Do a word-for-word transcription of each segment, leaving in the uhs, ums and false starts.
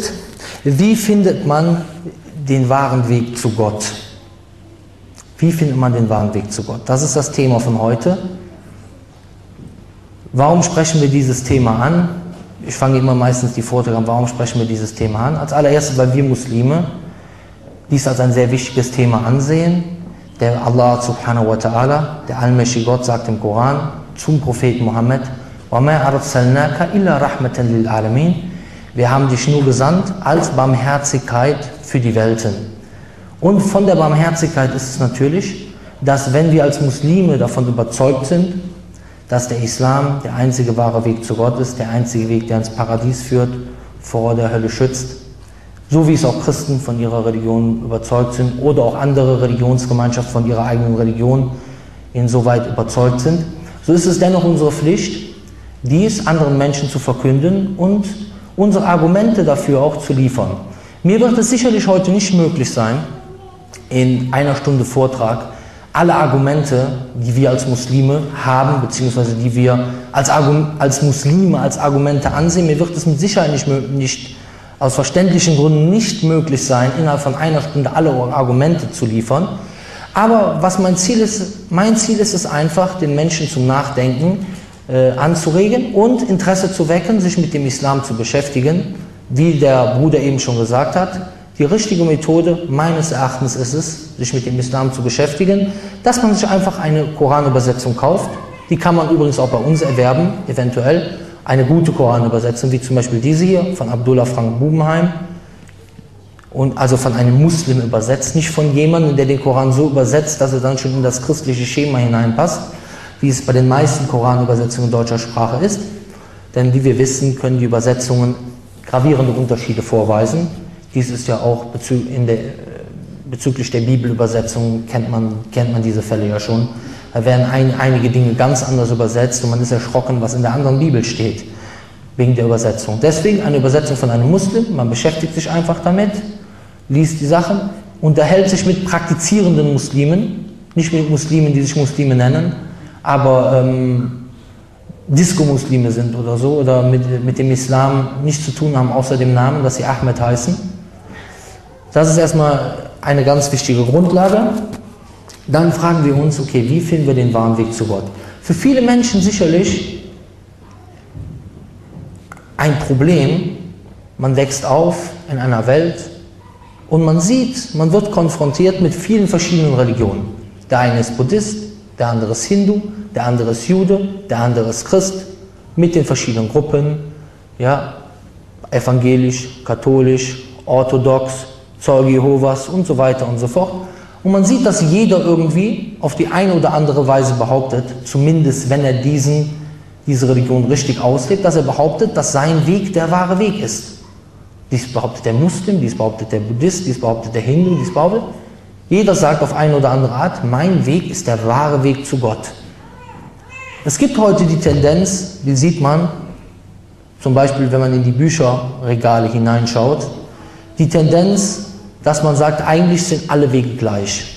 ist, wie findet man den wahren Weg zu Gott? Wie findet man den wahren Weg zu Gott? Das ist das Thema von heute. Warum sprechen wir dieses Thema an? Ich fange immer meistens die Vorträge an, warum sprechen wir dieses Thema an? Als allererstes, weil wir Muslime dies als ein sehr wichtiges Thema ansehen. Der Allah subhanahu wa ta'ala, der allmächtige Gott, sagt im Koran zum Propheten Mohammed: وَمَا أَرْسَلْنَاكَ إِلَّا رَحْمَةً لِلْعَالَمِينَ. Wir haben dich nur gesandt als Barmherzigkeit für die Welten. Und von der Barmherzigkeit ist es natürlich, dass wenn wir als Muslime davon überzeugt sind, dass der Islam der einzige wahre Weg zu Gott ist, der einzige Weg, der ins Paradies führt, vor der Hölle schützt, so wie es auch Christen von ihrer Religion überzeugt sind oder auch andere Religionsgemeinschaften von ihrer eigenen Religion insoweit überzeugt sind, so ist es dennoch unsere Pflicht, dies anderen Menschen zu verkünden und unsere Argumente dafür auch zu liefern. Mir wird es sicherlich heute nicht möglich sein, in einer Stunde Vortrag alle Argumente, die wir als Muslime haben, beziehungsweise die wir als, als Muslime als Argumente ansehen, mir wird es mit Sicherheit nicht, nicht aus verständlichen Gründen nicht möglich sein, innerhalb von einer Stunde alle Argumente zu liefern. Aber was mein Ziel ist, mein Ziel ist es einfach, den Menschen zum Nachdenken äh, anzuregen und Interesse zu wecken, sich mit dem Islam zu beschäftigen. Wie der Bruder eben schon gesagt hat, die richtige Methode meines Erachtens ist es, sich mit dem Islam zu beschäftigen, dass man sich einfach eine Koranübersetzung kauft. Die kann man übrigens auch bei uns erwerben, eventuell. Eine gute Koranübersetzung, wie zum Beispiel diese hier von Abdullah Frank Bubenheim. Und also von einem Muslim übersetzt, nicht von jemandem, der den Koran so übersetzt, dass er dann schon in das christliche Schema hineinpasst, wie es bei den meisten Koranübersetzungen in deutscher Sprache ist. Denn wie wir wissen, können die Übersetzungen gravierende Unterschiede vorweisen. Dies ist ja auch bezü in der, bezüglich der Bibelübersetzung, kennt man, kennt man diese Fälle ja schon. Da werden ein, einige Dinge ganz anders übersetzt und man ist erschrocken, was in der anderen Bibel steht, wegen der Übersetzung. Deswegen eine Übersetzung von einem Muslim, man beschäftigt sich einfach damit, liest die Sachen, unterhält sich mit praktizierenden Muslimen, nicht mit Muslimen, die sich Muslime nennen, aber ähm, Disco-Muslime sind oder so, oder mit, mit dem Islam nichts zu tun haben, außer dem Namen, dass sie Ahmed heißen. Das ist erstmal eine ganz wichtige Grundlage. Dann fragen wir uns, okay, wie finden wir den wahren Weg zu Gott? Für viele Menschen sicherlich ein Problem. Man wächst auf in einer Welt und man sieht, man wird konfrontiert mit vielen verschiedenen Religionen. Der eine ist Buddhist, der andere ist Hindu, der andere ist Jude, der andere ist Christ, mit den verschiedenen Gruppen, ja, evangelisch, katholisch, orthodox, Zeuge Jehovas und so weiter und so fort. Und man sieht, dass jeder irgendwie auf die eine oder andere Weise behauptet, zumindest wenn er diesen, diese Religion richtig auslebt, dass er behauptet, dass sein Weg der wahre Weg ist. Dies behauptet der Muslim, dies behauptet der Buddhist, dies behauptet der Hindu, dies behauptet. Jeder sagt auf eine oder andere Art, mein Weg ist der wahre Weg zu Gott. Es gibt heute die Tendenz, die sieht man, zum Beispiel wenn man in die Bücherregale hineinschaut, die Tendenz, dass man sagt, eigentlich sind alle Wege gleich.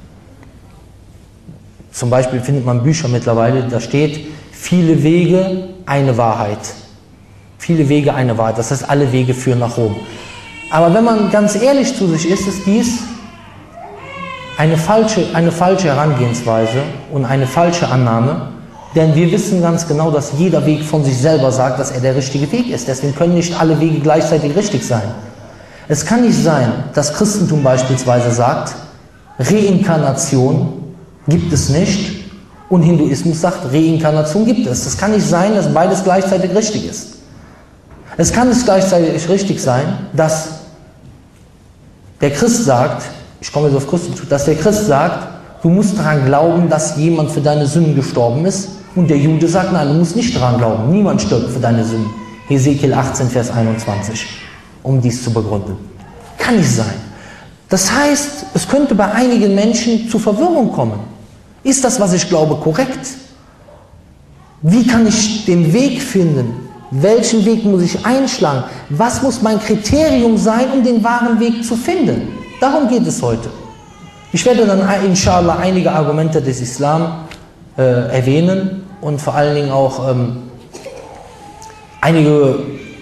Zum Beispiel findet man Bücher mittlerweile, da steht, viele Wege, eine Wahrheit. Viele Wege, eine Wahrheit. Das heißt, alle Wege führen nach Rom. Aber wenn man ganz ehrlich zu sich ist, ist dies eine falsche, eine falsche Herangehensweise und eine falsche Annahme, denn wir wissen ganz genau, dass jeder Weg von sich selber sagt, dass er der richtige Weg ist. Deswegen können nicht alle Wege gleichzeitig richtig sein. Es kann nicht sein, dass Christentum beispielsweise sagt, Reinkarnation gibt es nicht und Hinduismus sagt, Reinkarnation gibt es. Das kann nicht sein, dass beides gleichzeitig richtig ist. Es kann nicht gleichzeitig richtig sein, dass der Christ sagt, ich komme jetzt auf Christentum, dass der Christ sagt, du musst daran glauben, dass jemand für deine Sünden gestorben ist, und der Jude sagt, nein, du musst nicht daran glauben, niemand stirbt für deine Sünden. Hesekiel achtzehn, Vers einundzwanzig, um dies zu begründen. Kann nicht sein. Das heißt, es könnte bei einigen Menschen zu Verwirrung kommen. Ist das, was ich glaube, korrekt? Wie kann ich den Weg finden? Welchen Weg muss ich einschlagen? Was muss mein Kriterium sein, um den wahren Weg zu finden? Darum geht es heute. Ich werde dann inshallah einige Argumente des Islam äh, erwähnen und vor allen Dingen auch ähm, einige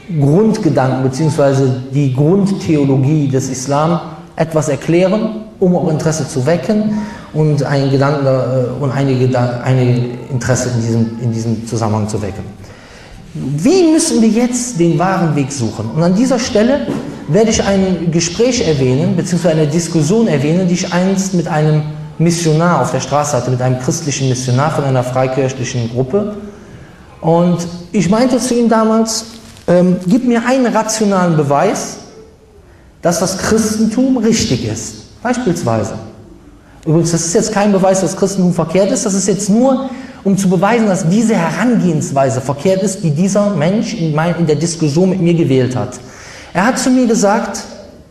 Grundgedanken bzw. die Grundtheologie des Islam etwas erklären, um auch Interesse zu wecken und ein Gedanken äh, und einige, einige Interesse in diesem, in diesem Zusammenhang zu wecken. Wie müssen wir jetzt den wahren Weg suchen? Und an dieser Stelle werde ich ein Gespräch erwähnen, beziehungsweise eine Diskussion erwähnen, die ich einst mit einem Missionar auf der Straße hatte, mit einem christlichen Missionar von einer freikirchlichen Gruppe. Und ich meinte zu ihm damals, ähm, gib mir einen rationalen Beweis, dass das Christentum richtig ist. Beispielsweise. Übrigens, das ist jetzt kein Beweis, dass das Christentum verkehrt ist, das ist jetzt nur, um zu beweisen, dass diese Herangehensweise verkehrt ist, die dieser Mensch in, mein, in der Diskussion mit mir gewählt hat. Er hat zu mir gesagt,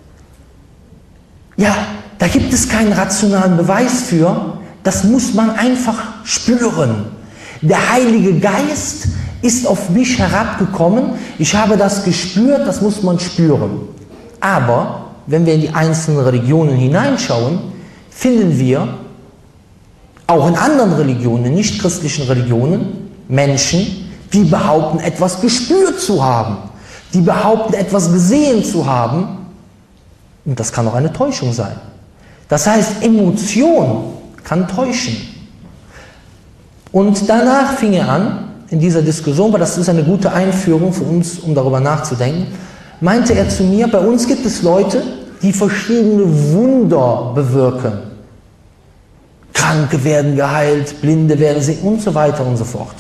ja, da gibt es keinen rationalen Beweis für, das muss man einfach spüren. Der Heilige Geist ist auf mich herabgekommen, ich habe das gespürt, das muss man spüren. Aber wenn wir in die einzelnen Religionen hineinschauen, finden wir auch in anderen Religionen, nicht christlichen Religionen, Menschen, die behaupten, etwas gespürt zu haben, die behaupten, etwas gesehen zu haben. Und das kann auch eine Täuschung sein. Das heißt, Emotion kann täuschen. Und danach fing er an, in dieser Diskussion, weil das ist eine gute Einführung für uns, um darüber nachzudenken, meinte er zu mir, bei uns gibt es Leute, die verschiedene Wunder bewirken. Kranke werden geheilt, Blinde werden sehen und so weiter und so fort.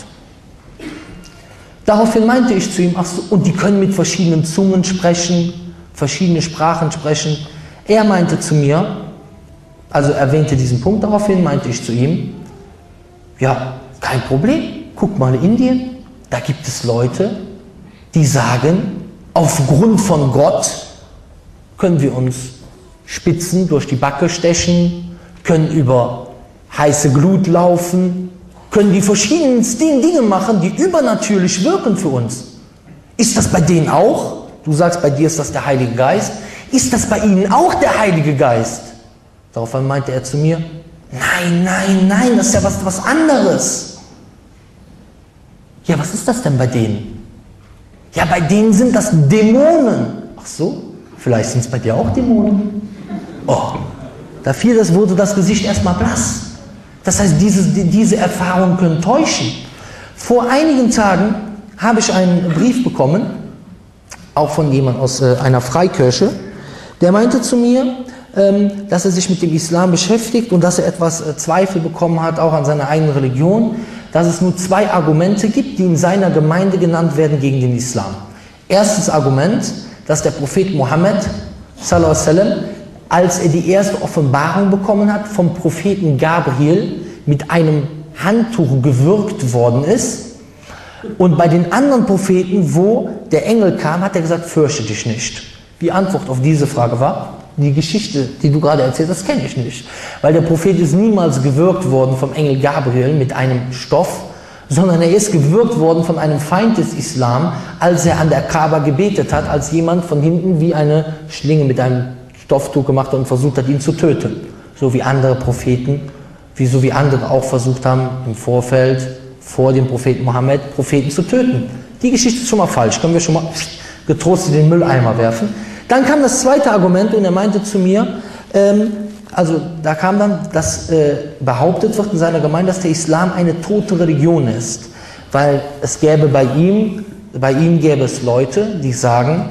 Daraufhin meinte ich zu ihm, ach so, und die können mit verschiedenen Zungen sprechen, verschiedene Sprachen sprechen. Er meinte zu mir, also erwähnte diesen Punkt, daraufhin meinte ich zu ihm, ja, kein Problem, guck mal in Indien, da gibt es Leute, die sagen, aufgrund von Gott können wir uns Spitzen durch die Backe stechen, können über heiße Glut laufen, können die verschiedensten Dinge machen, die übernatürlich wirken für uns. Ist das bei denen auch? Du sagst, bei dir ist das der Heilige Geist. Ist das bei ihnen auch der Heilige Geist? Daraufhin meinte er zu mir, nein, nein, nein, das ist ja was, was anderes. Ja, was ist das denn bei denen? Ja, bei denen sind das Dämonen. Ach so, vielleicht sind es bei dir auch Dämonen. Oh, da fiel das, wurde das Gesicht erstmal blass. Das heißt, diese, diese Erfahrungen können täuschen. Vor einigen Tagen habe ich einen Brief bekommen, auch von jemandem aus äh, einer Freikirche, der meinte zu mir, ähm, dass er sich mit dem Islam beschäftigt und dass er etwas äh, Zweifel bekommen hat, auch an seiner eigenen Religion, dass es nur zwei Argumente gibt, die in seiner Gemeinde genannt werden gegen den Islam. Erstes Argument, dass der Prophet Mohammed, sallallahu alaihi wasallam, als er die erste Offenbarung bekommen hat, vom Propheten Gabriel mit einem Handtuch gewürgt worden ist. Und bei den anderen Propheten, wo der Engel kam, hat er gesagt, fürchte dich nicht. Die Antwort auf diese Frage war, die Geschichte, die du gerade erzählst, das kenne ich nicht. Weil der Prophet ist niemals gewürgt worden vom Engel Gabriel mit einem Stoff, sondern er ist gewürgt worden von einem Feind des Islam, als er an der Kaaba gebetet hat, als jemand von hinten wie eine Schlinge mit einem Stofftuch gemacht hat und versucht hat, ihn zu töten. So wie andere Propheten, wie so wie andere auch versucht haben, im Vorfeld, vor dem Propheten Mohammed, Propheten zu töten. Die Geschichte ist schon mal falsch, können wir schon mal getrost in den Mülleimer werfen. Dann kam das zweite Argument und er meinte zu mir, ähm, also da kam dann, dass äh, behauptet wird in seiner Gemeinde, dass der Islam eine tote Religion ist. Weil es gäbe bei ihm, bei ihm gäbe es Leute, die sagen,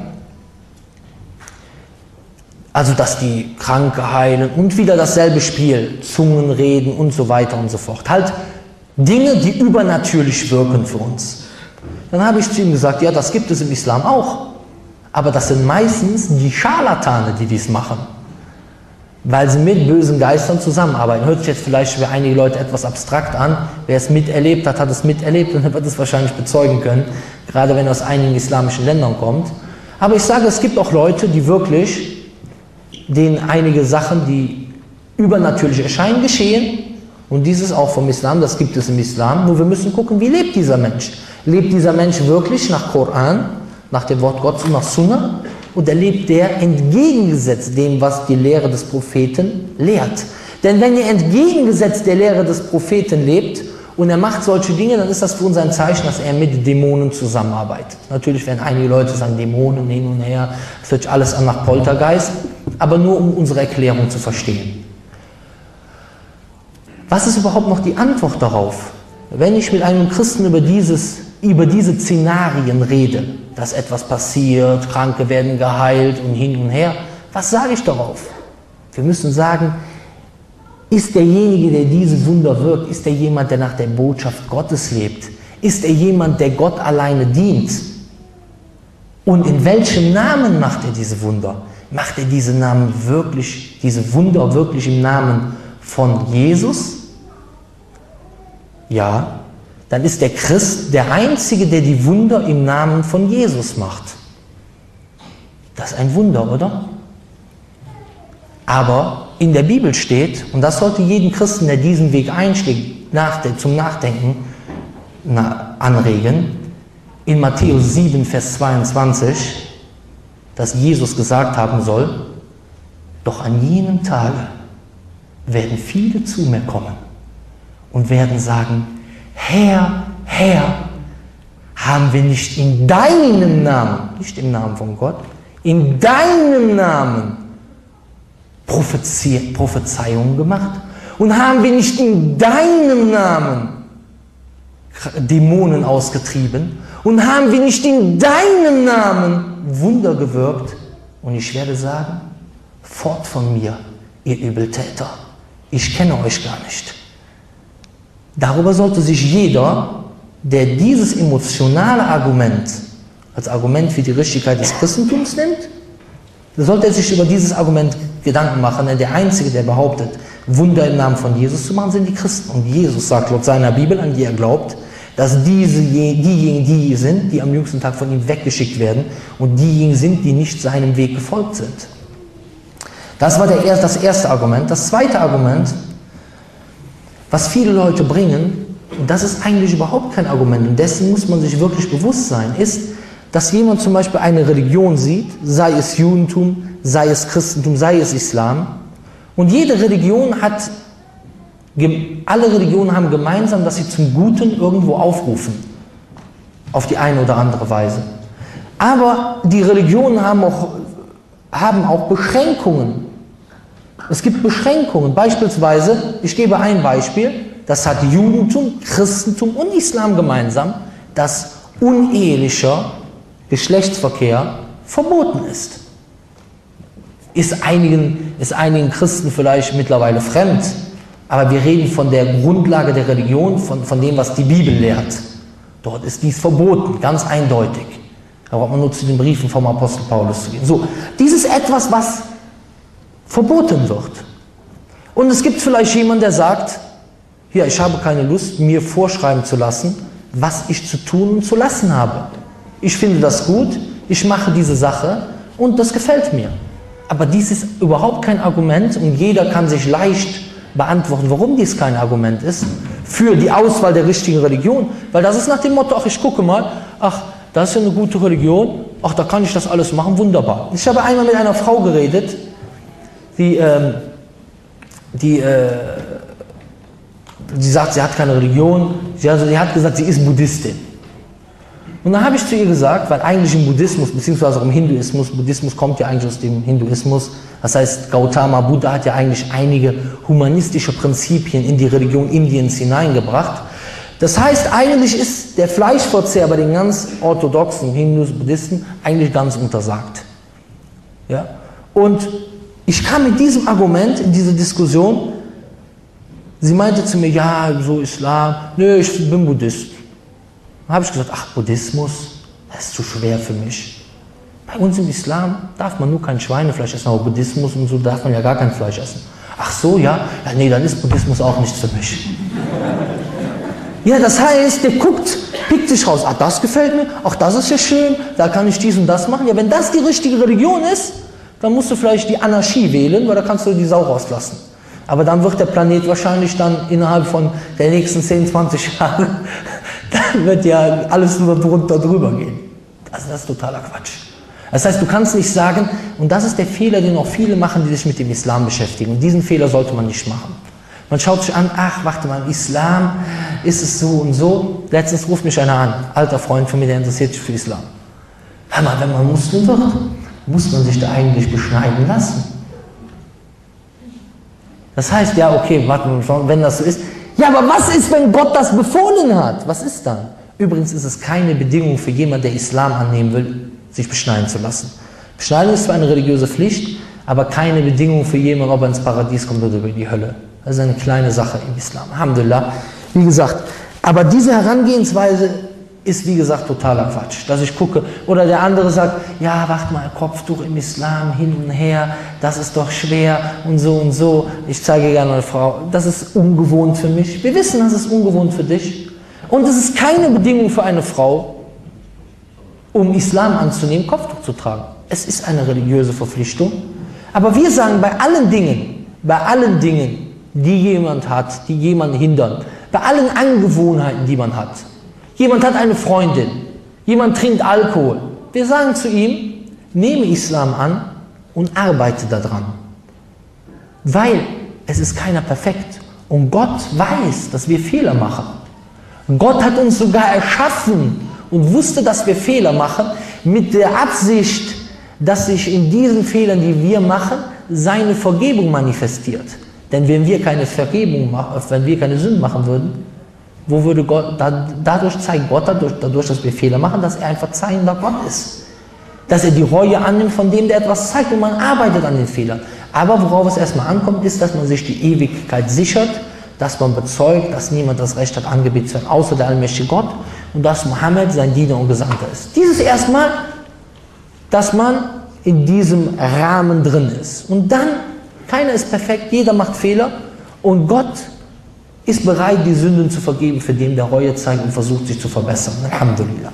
also dass die Kranke heilen und wieder dasselbe Spiel, Zungen reden und so weiter und so fort. Halt Dinge, die übernatürlich wirken für uns. Dann habe ich zu ihm gesagt, ja, das gibt es im Islam auch. Aber das sind meistens die Scharlatane, die dies machen. Weil sie mit bösen Geistern zusammenarbeiten. Hört sich jetzt vielleicht für einige Leute etwas abstrakt an. Wer es miterlebt hat, hat es miterlebt und wird es wahrscheinlich bezeugen können. Gerade wenn er aus einigen islamischen Ländern kommt. Aber ich sage, es gibt auch Leute, die wirklich, denen einige Sachen, die übernatürlich erscheinen, geschehen. Und dieses auch vom Islam, das gibt es im Islam. Nur wir müssen gucken, wie lebt dieser Mensch? Lebt dieser Mensch wirklich nach Koran, nach dem Wort Gottes und nach Sunna? Oder lebt der entgegengesetzt dem, was die Lehre des Propheten lehrt? Denn wenn ihr entgegengesetzt der Lehre des Propheten lebt und er macht solche Dinge, dann ist das für uns ein Zeichen, dass er mit Dämonen zusammenarbeitet. Natürlich werden einige Leute sagen, Dämonen hin und her, das hört sich alles an nach Poltergeist, aber nur um unsere Erklärung zu verstehen. Was ist überhaupt noch die Antwort darauf? Wenn ich mit einem Christen über, dieses, über diese Szenarien rede, dass etwas passiert, Kranke werden geheilt und hin und her, was sage ich darauf? Wir müssen sagen, ist derjenige, der diese Wunder wirkt, ist er jemand, der nach der Botschaft Gottes lebt? Ist er jemand, der Gott alleine dient? Und in welchem Namen macht er diese Wunder? Macht er diese Namen wirklich, diese Wunder wirklich im Namen von Jesus? Ja, dann ist der Christ der Einzige, der die Wunder im Namen von Jesus macht. Das ist ein Wunder, oder? Aber in der Bibel steht, und das sollte jeden Christen, der diesen Weg einschlägt, zum Nachdenken anregen, in Matthäus sieben, Vers zweiundzwanzig, dass Jesus gesagt haben soll, doch an jenem Tage werden viele zu mir kommen und werden sagen, Herr, Herr, haben wir nicht in deinem Namen, nicht im Namen von Gott, in deinem Namen Prophezie, Prophezeiungen gemacht? Und haben wir nicht in deinem Namen Dämonen ausgetrieben? Und haben wir nicht in deinem Namen Wunder gewirkt? Und ich werde sagen, fort von mir, ihr Übeltäter, ich kenne euch gar nicht. Darüber sollte sich jeder, der dieses emotionale Argument als Argument für die Richtigkeit des Christentums nimmt, sollte er sich über dieses Argument Gedanken machen, denn der Einzige, der behauptet, Wunder im Namen von Jesus zu machen, sind die Christen. Und Jesus sagt laut seiner Bibel, an die er glaubt, dass diese, diejenigen die sind, die am jüngsten Tag von ihm weggeschickt werden und diejenigen sind, die nicht seinem Weg gefolgt sind. Das war der, das erste Argument. Das zweite Argument, was viele Leute bringen, und das ist eigentlich überhaupt kein Argument, und dessen muss man sich wirklich bewusst sein, ist, dass jemand zum Beispiel eine Religion sieht, sei es Judentum, sei es Christentum, sei es Islam, und jede Religion hat, alle Religionen haben gemeinsam, dass sie zum Guten irgendwo aufrufen, auf die eine oder andere Weise. Aber die Religionen haben auch, haben auch Beschränkungen. Es gibt Beschränkungen, beispielsweise, ich gebe ein Beispiel, das hat Judentum, Christentum und Islam gemeinsam, dass unehelicher Geschlechtsverkehr verboten ist. Ist einigen, ist einigen Christen vielleicht mittlerweile fremd, aber wir reden von der Grundlage der Religion, von, von dem, was die Bibel lehrt. Dort ist dies verboten, ganz eindeutig. Da braucht man nur zu den Briefen vom Apostel Paulus zu gehen. So, dies ist etwas, was verboten wird. Und es gibt vielleicht jemanden, der sagt, ja, ich habe keine Lust, mir vorschreiben zu lassen, was ich zu tun und zu lassen habe. Ich finde das gut, ich mache diese Sache und das gefällt mir. Aber dies ist überhaupt kein Argument und jeder kann sich leicht beantworten, warum dies kein Argument ist für die Auswahl der richtigen Religion. Weil das ist nach dem Motto, ach, ich gucke mal, ach, das ist ja eine gute Religion, ach, da kann ich das alles machen, wunderbar. Ich habe einmal mit einer Frau geredet, die, ähm, die, äh, die sagt, sie hat keine Religion, sie, also, sie hat gesagt, sie ist Buddhistin. Und dann habe ich zu ihr gesagt, weil eigentlich im Buddhismus, beziehungsweise auch im Hinduismus, Buddhismus kommt ja eigentlich aus dem Hinduismus, das heißt, Gautama Buddha hat ja eigentlich einige humanistische Prinzipien in die Religion Indiens hineingebracht. Das heißt, eigentlich ist der Fleischverzehr bei den ganz orthodoxen Hindus, Buddhisten eigentlich ganz untersagt. Ja? Und ich kam mit diesem Argument in diese Diskussion, sie meinte zu mir, ja, so Islam, nö, ich bin Buddhist. Dann habe ich gesagt, ach, Buddhismus, das ist zu schwer für mich. Bei uns im Islam darf man nur kein Schweinefleisch essen, aber Buddhismus und so darf man ja gar kein Fleisch essen. Ach so, ja? Ja, nee, dann ist Buddhismus auch nichts für mich. Ja, das heißt, der guckt, pickt sich raus, ach, das gefällt mir, ach, das ist ja schön, da kann ich dies und das machen. Ja, wenn das die richtige Religion ist, dann musst du vielleicht die Anarchie wählen, weil da kannst du die Sau rauslassen. Aber dann wird der Planet wahrscheinlich dann innerhalb von der nächsten zehn, zwanzig Jahre, dann wird ja alles nur drunter drüber gehen. Also das ist totaler Quatsch. Das heißt, du kannst nicht sagen, und das ist der Fehler, den auch viele machen, die sich mit dem Islam beschäftigen, und diesen Fehler sollte man nicht machen. Man schaut sich an, ach, warte mal, im Islam ist es so und so. Letztens ruft mich einer an, alter Freund von mir, der interessiert sich für Islam. Hör mal, wenn man Muslim wird, muss man sich da eigentlich beschneiden lassen. Das heißt, ja, okay, warte mal, wenn das so ist. Ja, aber was ist, wenn Gott das befohlen hat? Was ist dann? Übrigens ist es keine Bedingung für jemanden, der Islam annehmen will, sich beschneiden zu lassen. Beschneiden ist zwar eine religiöse Pflicht, aber keine Bedingung für jemanden, ob er ins Paradies kommt oder über die Hölle. Das ist eine kleine Sache im Islam. Alhamdulillah. Wie gesagt, aber diese Herangehensweise ist, wie gesagt, totaler Quatsch. Dass ich gucke, oder der andere sagt, ja, warte mal, Kopftuch im Islam, hin und her, das ist doch schwer und so und so. Ich zeige gerne eine Frau, das ist ungewohnt für mich. Wir wissen, das ist ungewohnt für dich. Und es ist keine Bedingung für eine Frau, um Islam anzunehmen, Kopftuch zu tragen. Es ist eine religiöse Verpflichtung. Aber wir sagen, bei allen Dingen, bei allen Dingen, die jemand hat, die jemanden hindern, bei allen Angewohnheiten, die man hat. Jemand hat eine Freundin, jemand trinkt Alkohol. Wir sagen zu ihm, nehme Islam an und arbeite daran. Weil es ist keiner perfekt. Und Gott weiß, dass wir Fehler machen. Gott hat uns sogar erschaffen und wusste, dass wir Fehler machen, mit der Absicht, dass sich in diesen Fehlern, die wir machen, seine Vergebung manifestiert. Denn wenn wir keine Vergebung machen, wenn wir keine Sünden machen würden, wo würde Gott, dadurch zeigt Gott, dadurch, dadurch, dass wir Fehler machen, dass er ein verzeihender Gott ist. Dass er die Reue annimmt von dem, der etwas zeigt, und man arbeitet an den Fehlern. Aber worauf es erstmal ankommt, ist, dass man sich die Ewigkeit sichert, dass man bezeugt, dass niemand das Recht hat, angebetet zu werden, außer der allmächtige Gott, und dass Mohammed sein Diener und Gesandter ist. Dieses erstmal, dass man in diesem Rahmen drin ist. Und dann, keiner ist perfekt, jeder macht Fehler, und Gott ist bereit, die Sünden zu vergeben, für den der Reue zeigt und versucht, sich zu verbessern. Alhamdulillah.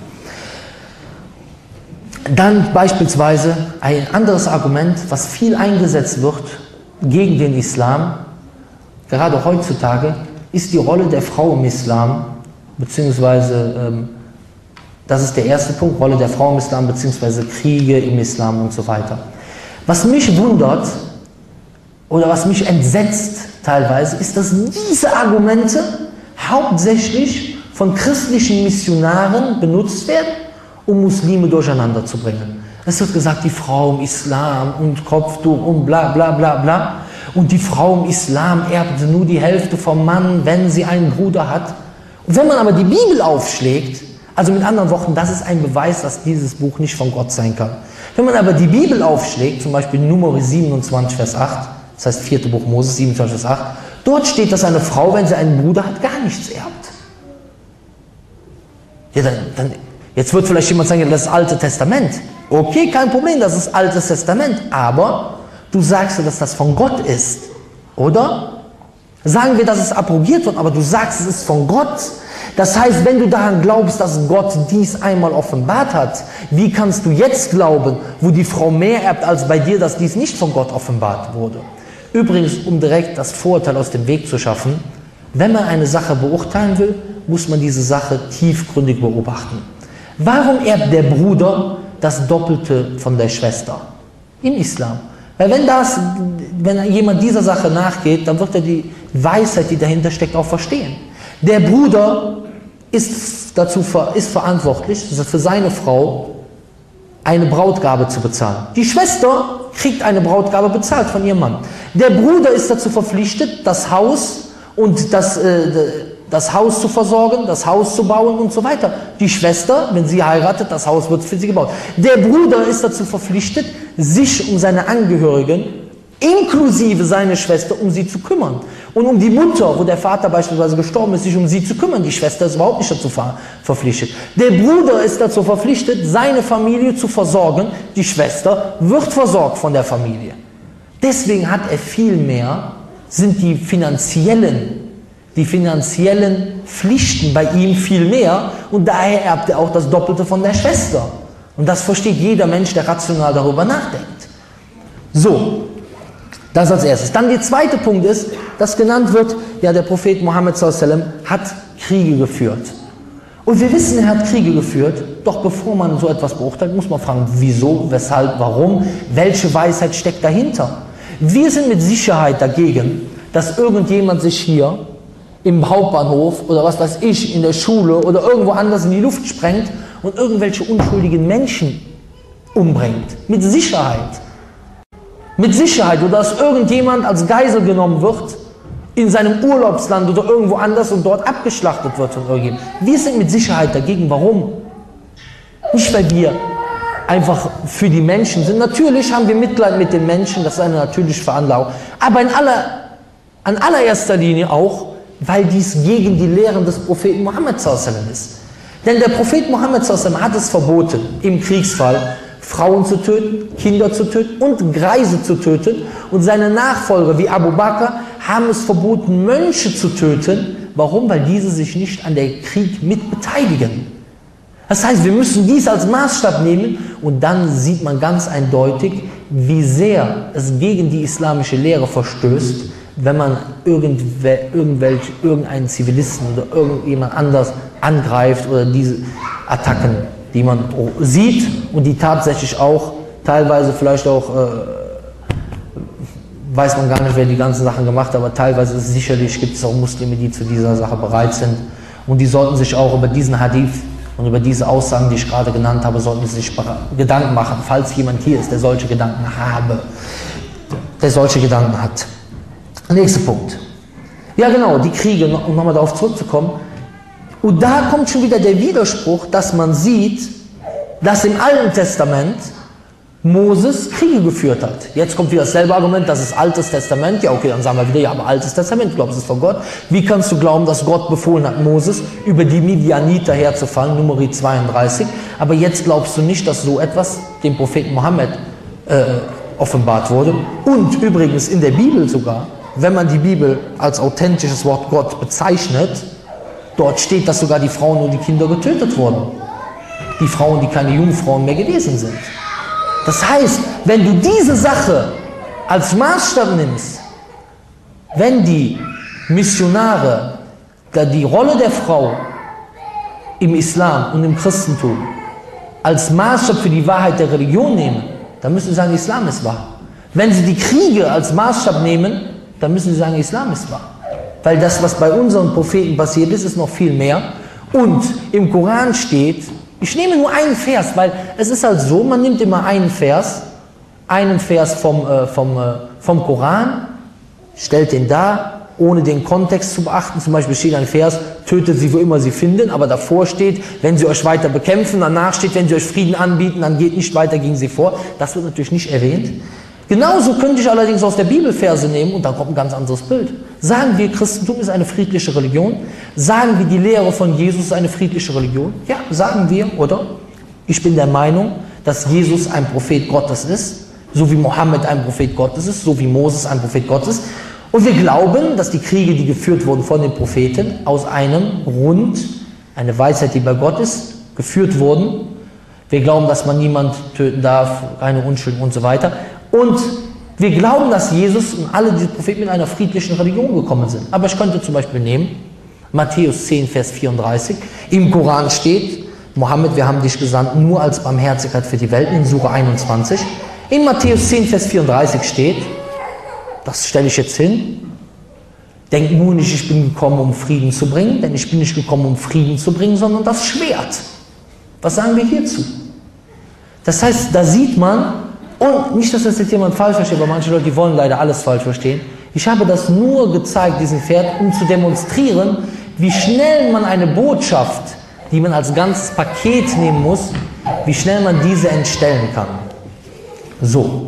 Dann beispielsweise ein anderes Argument, was viel eingesetzt wird gegen den Islam, gerade heutzutage, ist die Rolle der Frau im Islam, beziehungsweise, ähm, das ist der erste Punkt, Rolle der Frau im Islam, beziehungsweise Kriege im Islam und so weiter. Was mich wundert, oder was mich entsetzt teilweise, ist, dass diese Argumente hauptsächlich von christlichen Missionaren benutzt werden, um Muslime durcheinander zu bringen. Es wird gesagt, die Frau im Islam und Kopftuch und bla bla bla bla. Und die Frau im Islam erbt nur die Hälfte vom Mann, wenn sie einen Bruder hat. Und wenn man aber die Bibel aufschlägt, also mit anderen Worten, das ist ein Beweis, dass dieses Buch nicht von Gott sein kann. Wenn man aber die Bibel aufschlägt, zum Beispiel Nummer siebenundzwanzig, Vers acht, das heißt vierte Buch Moses, siebenundzwanzig, Vers acht, dort steht, dass eine Frau, wenn sie einen Bruder hat, gar nichts erbt. Ja, dann, dann, jetzt wird vielleicht jemand sagen, das ist das Alte Testament. Okay, kein Problem, das ist Altes Testament, aber du sagst ja, dass das von Gott ist, oder? Sagen wir, dass es abrogiert wird, aber du sagst, es ist von Gott. Das heißt, wenn du daran glaubst, dass Gott dies einmal offenbart hat, wie kannst du jetzt glauben, wo die Frau mehr erbt als bei dir, dass dies nicht von Gott offenbart wurde? Übrigens, um direkt das Vorurteil aus dem Weg zu schaffen, wenn man eine Sache beurteilen will, muss man diese Sache tiefgründig beobachten. Warum erbt der Bruder das Doppelte von der Schwester im Islam? Weil wenn, das, wenn jemand dieser Sache nachgeht, dann wird er die Weisheit, die dahinter steckt, auch verstehen. Der Bruder ist, dazu, ist verantwortlich, für seine Frau eine Brautgabe zu bezahlen. Die Schwester kriegt eine Brautgabe bezahlt von ihrem Mann. Der Bruder ist dazu verpflichtet, das Haus und das, äh, das Haus zu versorgen, das Haus zu bauen und so weiter. Die Schwester, wenn sie heiratet, das Haus wird für sie gebaut. Der Bruder ist dazu verpflichtet, sich um seine Angehörigen, inklusive seine Schwester, um sie zu kümmern. Und um die Mutter, wo der Vater beispielsweise gestorben ist, sich um sie zu kümmern. Die Schwester ist überhaupt nicht dazu ver verpflichtet. Der Bruder ist dazu verpflichtet, seine Familie zu versorgen. Die Schwester wird versorgt von der Familie. Deswegen hat er viel mehr, sind die finanziellen, die finanziellen Pflichten bei ihm viel mehr, und daher erbt er auch das Doppelte von der Schwester. Und das versteht jeder Mensch, der rational darüber nachdenkt. So. Das als erstes. Dann der zweite Punkt ist, dass genannt wird, ja, der Prophet Mohammed sallallahu alaihi wasallam hat Kriege geführt. Und wir wissen, er hat Kriege geführt, doch bevor man so etwas beurteilt, muss man fragen, wieso, weshalb, warum, welche Weisheit steckt dahinter. Wir sind mit Sicherheit dagegen, dass irgendjemand sich hier im Hauptbahnhof oder was weiß ich, in der Schule oder irgendwo anders in die Luft sprengt und irgendwelche unschuldigen Menschen umbringt. Mit Sicherheit. Mit Sicherheit. Oder dass irgendjemand als Geisel genommen wird in seinem Urlaubsland oder irgendwo anders und dort abgeschlachtet wird von irgendjemandem. Wir sind mit Sicherheit dagegen. Warum? Nicht, weil wir einfach für die Menschen sind. Natürlich haben wir Mitleid mit den Menschen, das ist eine natürliche Veranlagung. Aber in aller, an allererster Linie auch, weil dies gegen die Lehren des Propheten Mohammed sallallahu alaihi wasallam ist. Denn der Prophet Mohammed sallallahu alaihi wasallam hat es verboten, im Kriegsfall Frauen zu töten, Kinder zu töten und Greise zu töten. Und seine Nachfolger wie Abu Bakr haben es verboten, Mönche zu töten. Warum? Weil diese sich nicht an der Krieg mit beteiligen. Das heißt, wir müssen dies als Maßstab nehmen und dann sieht man ganz eindeutig, wie sehr es gegen die islamische Lehre verstößt, wenn man irgendwelche, irgendeinen Zivilisten oder irgendjemand anders angreift oder diese Attacken, die man sieht und die tatsächlich auch teilweise vielleicht auch, äh, weiß man gar nicht, wer die ganzen Sachen gemacht hat, aber teilweise ist sicherlich gibt es auch Muslime, die zu dieser Sache bereit sind und die sollten sich auch über diesen Hadith und über diese Aussagen, die ich gerade genannt habe, sollten sie sich Gedanken machen, falls jemand hier ist, der solche Gedanken habe, der solche Gedanken hat. Nächster Punkt. Ja genau, die Kriege, um nochmal darauf zurückzukommen. Und da kommt schon wieder der Widerspruch, dass man sieht, dass im Alten Testament Moses Kriege geführt hat. Jetzt kommt wieder dasselbe Argument, das ist Altes Testament. Ja okay, dann sagen wir wieder, ja aber Altes Testament, du glaubst es von Gott. Wie kannst du glauben, dass Gott befohlen hat, Moses über die Midianiter herzufallen, Numeri zweiunddreißig. Aber jetzt glaubst du nicht, dass so etwas dem Propheten Mohammed äh, offenbart wurde. Und übrigens in der Bibel sogar, wenn man die Bibel als authentisches Wort Gott bezeichnet, dort steht, dass sogar die Frauen und die Kinder getötet wurden. Die Frauen, die keine Jungfrauen mehr gewesen sind. Das heißt, wenn du diese Sache als Maßstab nimmst, wenn die Missionare die Rolle der Frau im Islam und im Christentum als Maßstab für die Wahrheit der Religion nehmen, dann müssen sie sagen, Islam ist wahr. Wenn sie die Kriege als Maßstab nehmen, dann müssen sie sagen, Islam ist wahr. Weil das, was bei unseren Propheten passiert ist, ist noch viel mehr. Und im Koran steht, ich nehme nur einen Vers, weil es ist halt so, man nimmt immer einen Vers, einen Vers vom, äh, vom, äh, vom Koran, stellt den da, ohne den Kontext zu beachten. Zum Beispiel steht ein Vers, tötet sie, wo immer sie finden, aber davor steht, wenn sie euch weiter bekämpfen, danach steht, wenn sie euch Frieden anbieten, dann geht nicht weiter gegen sie vor. Das wird natürlich nicht erwähnt. Genauso könnte ich allerdings aus der Bibel Verse nehmen und dann kommt ein ganz anderes Bild. Sagen wir, Christentum ist eine friedliche Religion? Sagen wir, die Lehre von Jesus ist eine friedliche Religion? Ja, sagen wir, oder? Ich bin der Meinung, dass Jesus ein Prophet Gottes ist, so wie Mohammed ein Prophet Gottes ist, so wie Moses ein Prophet Gottes ist. Und wir glauben, dass die Kriege, die geführt wurden von den Propheten, aus einem Grund, eine Weisheit, die bei Gott ist, geführt wurden. Wir glauben, dass man niemand töten darf, keine Unschuld und so weiter. Und wir glauben, dass Jesus und alle diese Propheten in einer friedlichen Religion gekommen sind. Aber ich könnte zum Beispiel nehmen, Matthäus zehn, Vers vierunddreißig, im Koran steht, Mohammed, wir haben dich gesandt nur als Barmherzigkeit für die Welt, in Sura einundzwanzig. In Matthäus zehn, Vers vierunddreißig steht, das stelle ich jetzt hin, denk nur nicht, ich bin gekommen, um Frieden zu bringen, denn ich bin nicht gekommen, um Frieden zu bringen, sondern das Schwert. Was sagen wir hierzu? Das heißt, da sieht man, und nicht, dass das jetzt jemand falsch versteht, aber manche Leute, die wollen leider alles falsch verstehen. Ich habe das nur gezeigt, diesen Pferd, um zu demonstrieren, wie schnell man eine Botschaft, die man als ganzes Paket nehmen muss, wie schnell man diese entstellen kann. So.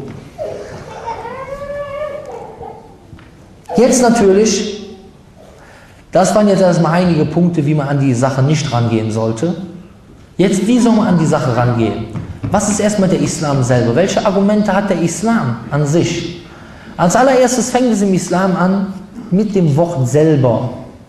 Jetzt natürlich, das waren jetzt erstmal einige Punkte, wie man an die Sache nicht rangehen sollte. Jetzt, wie soll man an die Sache rangehen? Was ist erstmal der Islam selber? Welche Argumente hat der Islam an sich? Als allererstes fängt es im Islam an mit dem Wort selber.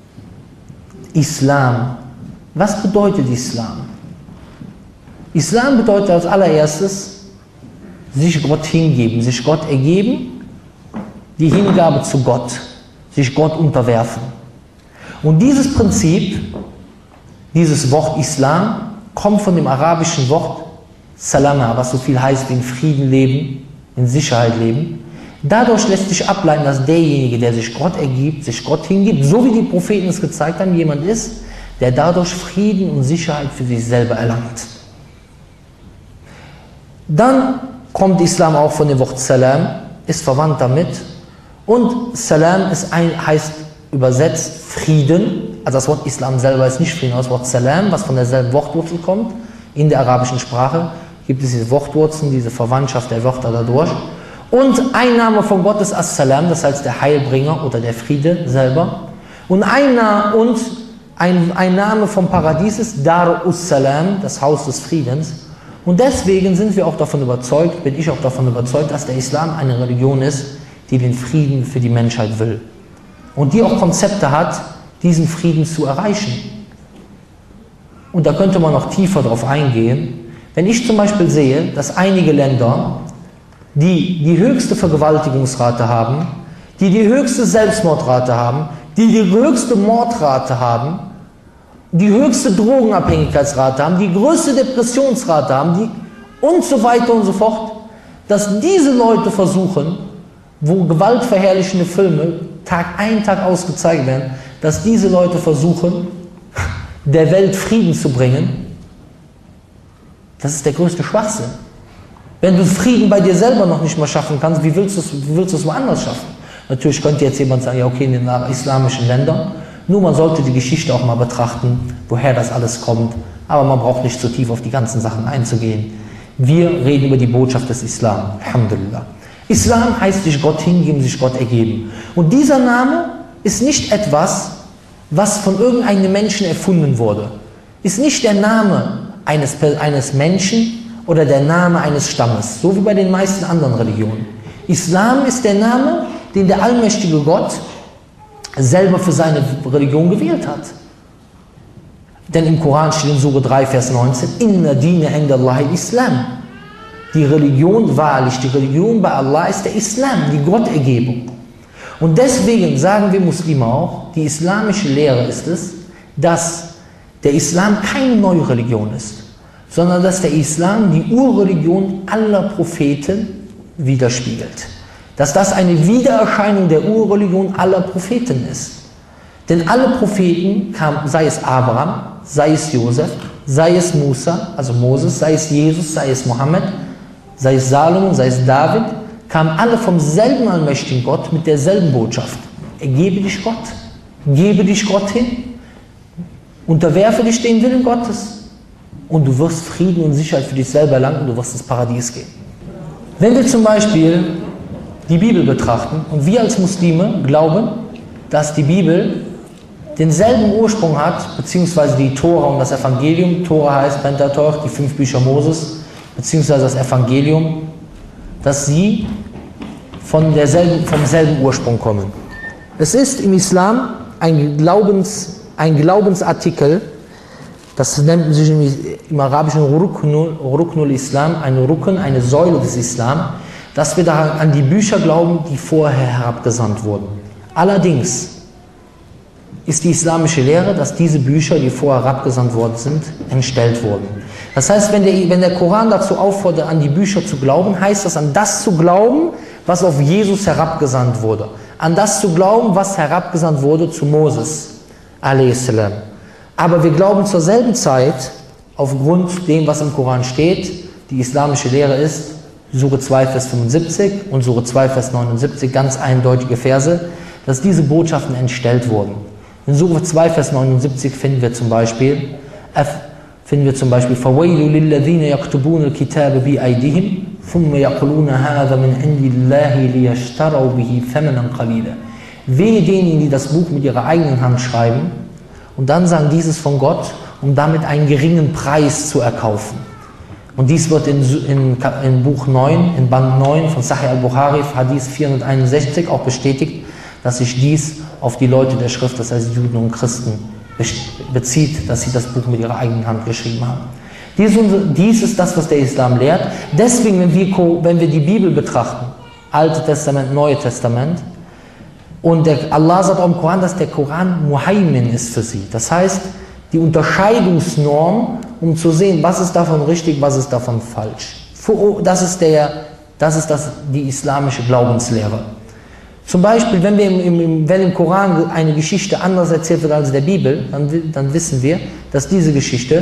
Islam. Was bedeutet Islam? Islam bedeutet als allererstes sich Gott hingeben, sich Gott ergeben, die Hingabe zu Gott, sich Gott unterwerfen. Und dieses Prinzip, dieses Wort Islam, kommt von dem arabischen Wort Salama, was so viel heißt wie in Frieden leben, in Sicherheit leben. Dadurch lässt sich ableiten, dass derjenige, der sich Gott ergibt, sich Gott hingibt, so wie die Propheten es gezeigt haben, jemand ist, der dadurch Frieden und Sicherheit für sich selber erlangt. Dann kommt Islam auch von dem Wort Salam, ist verwandt damit. Und Salam ist ein, heißt übersetzt Frieden. Also das Wort Islam selber ist nicht Frieden, aber das Wort Salam, was von derselben Wortwurzel kommt. In der arabischen Sprache gibt es diese Wortwurzeln, diese Verwandtschaft der Wörter dadurch. Und ein Name von Gott ist As-Salam, das heißt der Heilbringer oder der Friede selber. Und ein, und ein, ein Name vom Paradies ist Dar us-Salam, das Haus des Friedens. Und deswegen sind wir auch davon überzeugt, bin ich auch davon überzeugt, dass der Islam eine Religion ist, die den Frieden für die Menschheit will. Und die auch Konzepte hat, diesen Frieden zu erreichen. Und da könnte man noch tiefer drauf eingehen. Wenn ich zum Beispiel sehe, dass einige Länder, die die höchste Vergewaltigungsrate haben, die die höchste Selbstmordrate haben, die die höchste Mordrate haben, die höchste Drogenabhängigkeitsrate haben, die größte Depressionsrate haben, die und so weiter und so fort, dass diese Leute versuchen, wo gewaltverherrlichende Filme Tag ein, Tag aus gezeigt werden, dass diese Leute versuchen, der Welt Frieden zu bringen. Das ist der größte Schwachsinn. Wenn du Frieden bei dir selber noch nicht mal schaffen kannst, wie willst du es, wie willst du es woanders schaffen? Natürlich könnte jetzt jemand sagen, ja okay, in den islamischen Ländern, nur man sollte die Geschichte auch mal betrachten, woher das alles kommt, aber man braucht nicht zu tief auf die ganzen Sachen einzugehen. Wir reden über die Botschaft des Islam, Alhamdulillah. Islam heißt sich Gott hingeben, sich Gott ergeben. Und dieser Name ist nicht etwas, was von irgendeinem Menschen erfunden wurde. Ist nicht der Name eines, eines Menschen oder der Name eines Stammes, so wie bei den meisten anderen Religionen. Islam ist der Name, den der allmächtige Gott selber für seine Religion gewählt hat. Denn im Koran steht in Sure drei, Vers neunzehn, Inna dina inda Allahi Islam. Die Religion, wahrlich, die Religion bei Allah ist der Islam, die Gottergebung. Und deswegen sagen wir Muslime auch, die islamische Lehre ist es, dass der Islam keine neue Religion ist, sondern dass der Islam die Urreligion aller Propheten widerspiegelt. Dass das eine Wiedererscheinung der Urreligion aller Propheten ist. Denn alle Propheten kamen, sei es Abraham, sei es Josef, sei es Musa, also Moses, sei es Jesus, sei es Mohammed, sei es Salomon, sei es David, kamen alle vom selben allmächtigen Gott mit derselben Botschaft. Ergebe dich Gott, gebe dich Gott hin, unterwerfe dich dem Willen Gottes und du wirst Frieden und Sicherheit für dich selber erlangen und du wirst ins Paradies gehen. Wenn wir zum Beispiel die Bibel betrachten und wir als Muslime glauben, dass die Bibel denselben Ursprung hat, beziehungsweise die Tora und das Evangelium, Tora heißt Pentateuch, die fünf Bücher Moses, beziehungsweise das Evangelium, dass sie von derselben, vom selben Ursprung kommen. Es ist im Islam ein, Glaubens, ein Glaubensartikel, das nennt sich im arabischen Ruknul, Ruknul Islam, eine Rukn, eine Säule des Islam, dass wir daran an die Bücher glauben, die vorher herabgesandt wurden. Allerdings ist die islamische Lehre, dass diese Bücher, die vorher herabgesandt worden sind, entstellt wurden. Das heißt, wenn der, wenn der Koran dazu auffordert, an die Bücher zu glauben, heißt das, an das zu glauben, was auf Jesus herabgesandt wurde. An das zu glauben, was herabgesandt wurde zu Moses, a.s. Aber wir glauben zur selben Zeit, aufgrund dem, was im Koran steht, die islamische Lehre ist, Sure zwei, Vers fünfundsiebzig und Sure zwei, Vers neunundsiebzig, ganz eindeutige Verse, dass diese Botschaften entstellt wurden. In Sure zwei, Vers neunundsiebzig finden wir zum Beispiel, finden wir zum Beispiel, فَوَيْلُ لِلَّذِينَ يَكْتُبُونَ الْكِتَابَ بِأَيْدِهِمْ ثُمَّ يَقُولُونَ هَذَا مِنْ عِنْدِ اللَّهِ لِيَشْتَرَوْا بِهِ ثَمَنًا قَلِيلًا. Wehe denen, die das Buch mit ihrer eigenen Hand schreiben und dann sagen, dieses von Gott, um damit einen geringen Preis zu erkaufen. Und dies wird in, in, in Buch neun, in Band neun von Sahih al-Bukhari, Hadith vierhunderteinundsechzig auch bestätigt, dass sich dies auf die Leute der Schrift, das heißt Juden und Christen, bezieht, dass sie das Buch mit ihrer eigenen Hand geschrieben haben. Dies, dies ist das, was der Islam lehrt. Deswegen, wenn wir, wenn wir die Bibel betrachten, Alte Testament, Neue Testament, und der, Allah sagt auch im Koran, dass der Koran Muhaymin ist für sie. Das heißt, die Unterscheidungsnorm, um zu sehen, was ist davon richtig, was ist davon falsch. Das ist der, Das ist das, die islamische Glaubenslehre. Zum Beispiel, wenn, wir im, im, wenn im Koran eine Geschichte anders erzählt wird als in der Bibel, dann, dann wissen wir, dass diese Geschichte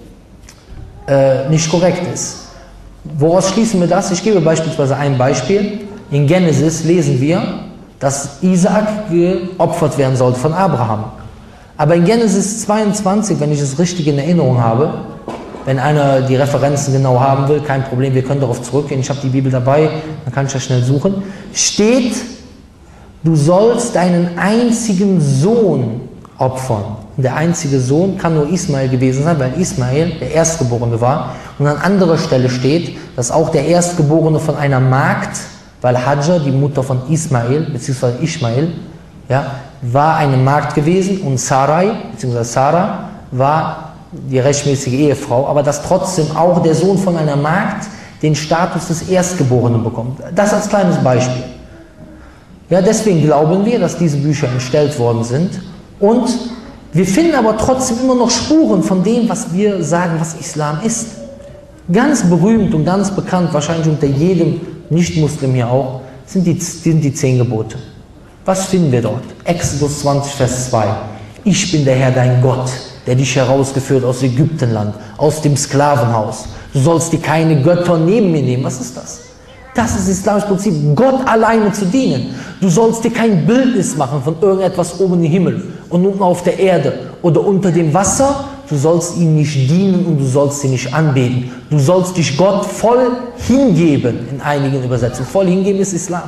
äh, nicht korrekt ist. Woraus schließen wir das? Ich gebe beispielsweise ein Beispiel. In Genesis lesen wir, dass Isaak geopfert werden sollte von Abraham. Aber in Genesis zweiundzwanzig, wenn ich es richtig in Erinnerung habe, wenn einer die Referenzen genau haben will, kein Problem, wir können darauf zurückgehen, ich habe die Bibel dabei, dann kann ich das schnell suchen, steht, du sollst deinen einzigen Sohn opfern. Und der einzige Sohn kann nur Ismael gewesen sein, weil Ismael der Erstgeborene war. Und an anderer Stelle steht, dass auch der Erstgeborene von einer Magd, weil Hajar, die Mutter von Ismael, beziehungsweise Ishmael, ja, war eine Magd gewesen und Sarai, beziehungsweise Sarah, war die rechtmäßige Ehefrau, aber dass trotzdem auch der Sohn von einer Magd den Status des Erstgeborenen bekommt. Das als kleines Beispiel. Ja, deswegen glauben wir, dass diese Bücher entstellt worden sind und wir finden aber trotzdem immer noch Spuren von dem, was wir sagen, was Islam ist. Ganz berühmt und ganz bekannt, wahrscheinlich unter jedem Nicht-Muslim hier auch, sind die, sind die zehn Gebote. Was finden wir dort? Exodus zwanzig, Vers zwei. Ich bin der Herr, dein Gott, der dich herausgeführt aus Ägyptenland, aus dem Sklavenhaus. Du sollst dir keine Götter neben mir nehmen. Was ist das? Das ist das islamische Prinzip, Gott alleine zu dienen. Du sollst dir kein Bildnis machen von irgendetwas oben im Himmel und unten auf der Erde oder unter dem Wasser. Du sollst ihm nicht dienen und du sollst ihn nicht anbeten. Du sollst dich Gott voll hingeben, in einigen Übersetzungen. Voll hingeben ist Islam.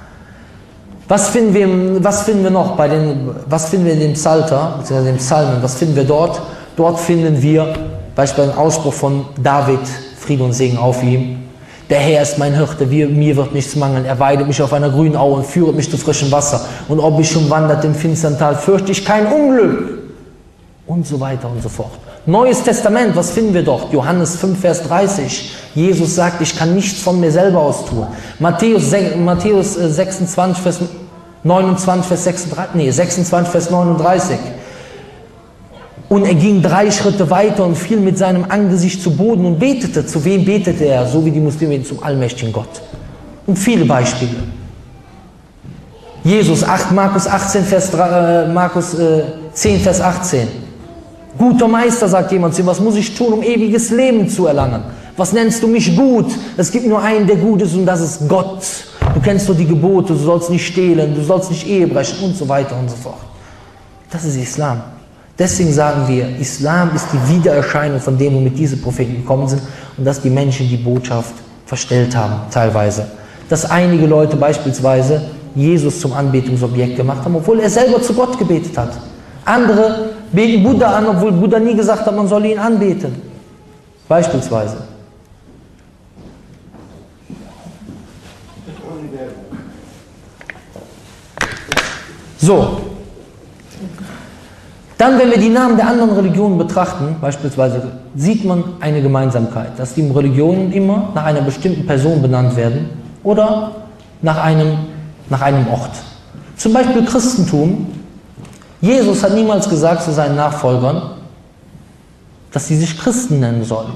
Was finden wir, was finden wir noch bei den, was finden wir in dem Psalter, beziehungsweise in den Psalmen, was finden wir dort? Dort finden wir beispielsweise den Ausspruch von David, Friede und Segen auf ihm. Der Herr ist mein Hirte, mir wird nichts mangeln. Er weidet mich auf einer grünen Aue und führet mich zu frischem Wasser. Und ob ich schon wandert im finstern Tal, fürchte ich kein Unglück. Und so weiter und so fort. Neues Testament, was finden wir dort? Johannes fünf, Vers dreißig. Jesus sagt, ich kann nichts von mir selber aus tun. Matthäus, Matthäus sechsundzwanzig, Vers neunundzwanzig, Vers sechsunddreißig, nee, sechsundzwanzig, Vers neununddreißig. Und er ging drei Schritte weiter und fiel mit seinem Angesicht zu Boden und betete. Zu wem betete er? So wie die Muslime zum allmächtigen Gott. Und viele Beispiele. Jesus, Markus, achtzehn, Vers, äh, Markus äh, zehn, Vers achtzehn. Guter Meister, sagt jemand zu ihm, was muss ich tun, um ewiges Leben zu erlangen? Was nennst du mich gut? Es gibt nur einen, der gut ist und das ist Gott. Du kennst doch die Gebote, du sollst nicht stehlen, du sollst nicht Ehe brechen und so weiter und so fort. Das ist Islam. Deswegen sagen wir, Islam ist die Wiedererscheinung von dem, womit diese Propheten gekommen sind und dass die Menschen die Botschaft verstellt haben, teilweise. Dass einige Leute beispielsweise Jesus zum Anbetungsobjekt gemacht haben, obwohl er selber zu Gott gebetet hat. Andere beten Buddha an, obwohl Buddha nie gesagt hat, man soll ihn anbeten. Beispielsweise. So. Dann, wenn wir die Namen der anderen Religionen betrachten, beispielsweise, sieht man eine Gemeinsamkeit, dass die Religionen immer nach einer bestimmten Person benannt werden oder nach einem, nach einem Ort. Zum Beispiel Christentum. Jesus hat niemals gesagt zu seinen Nachfolgern, dass sie sich Christen nennen sollen.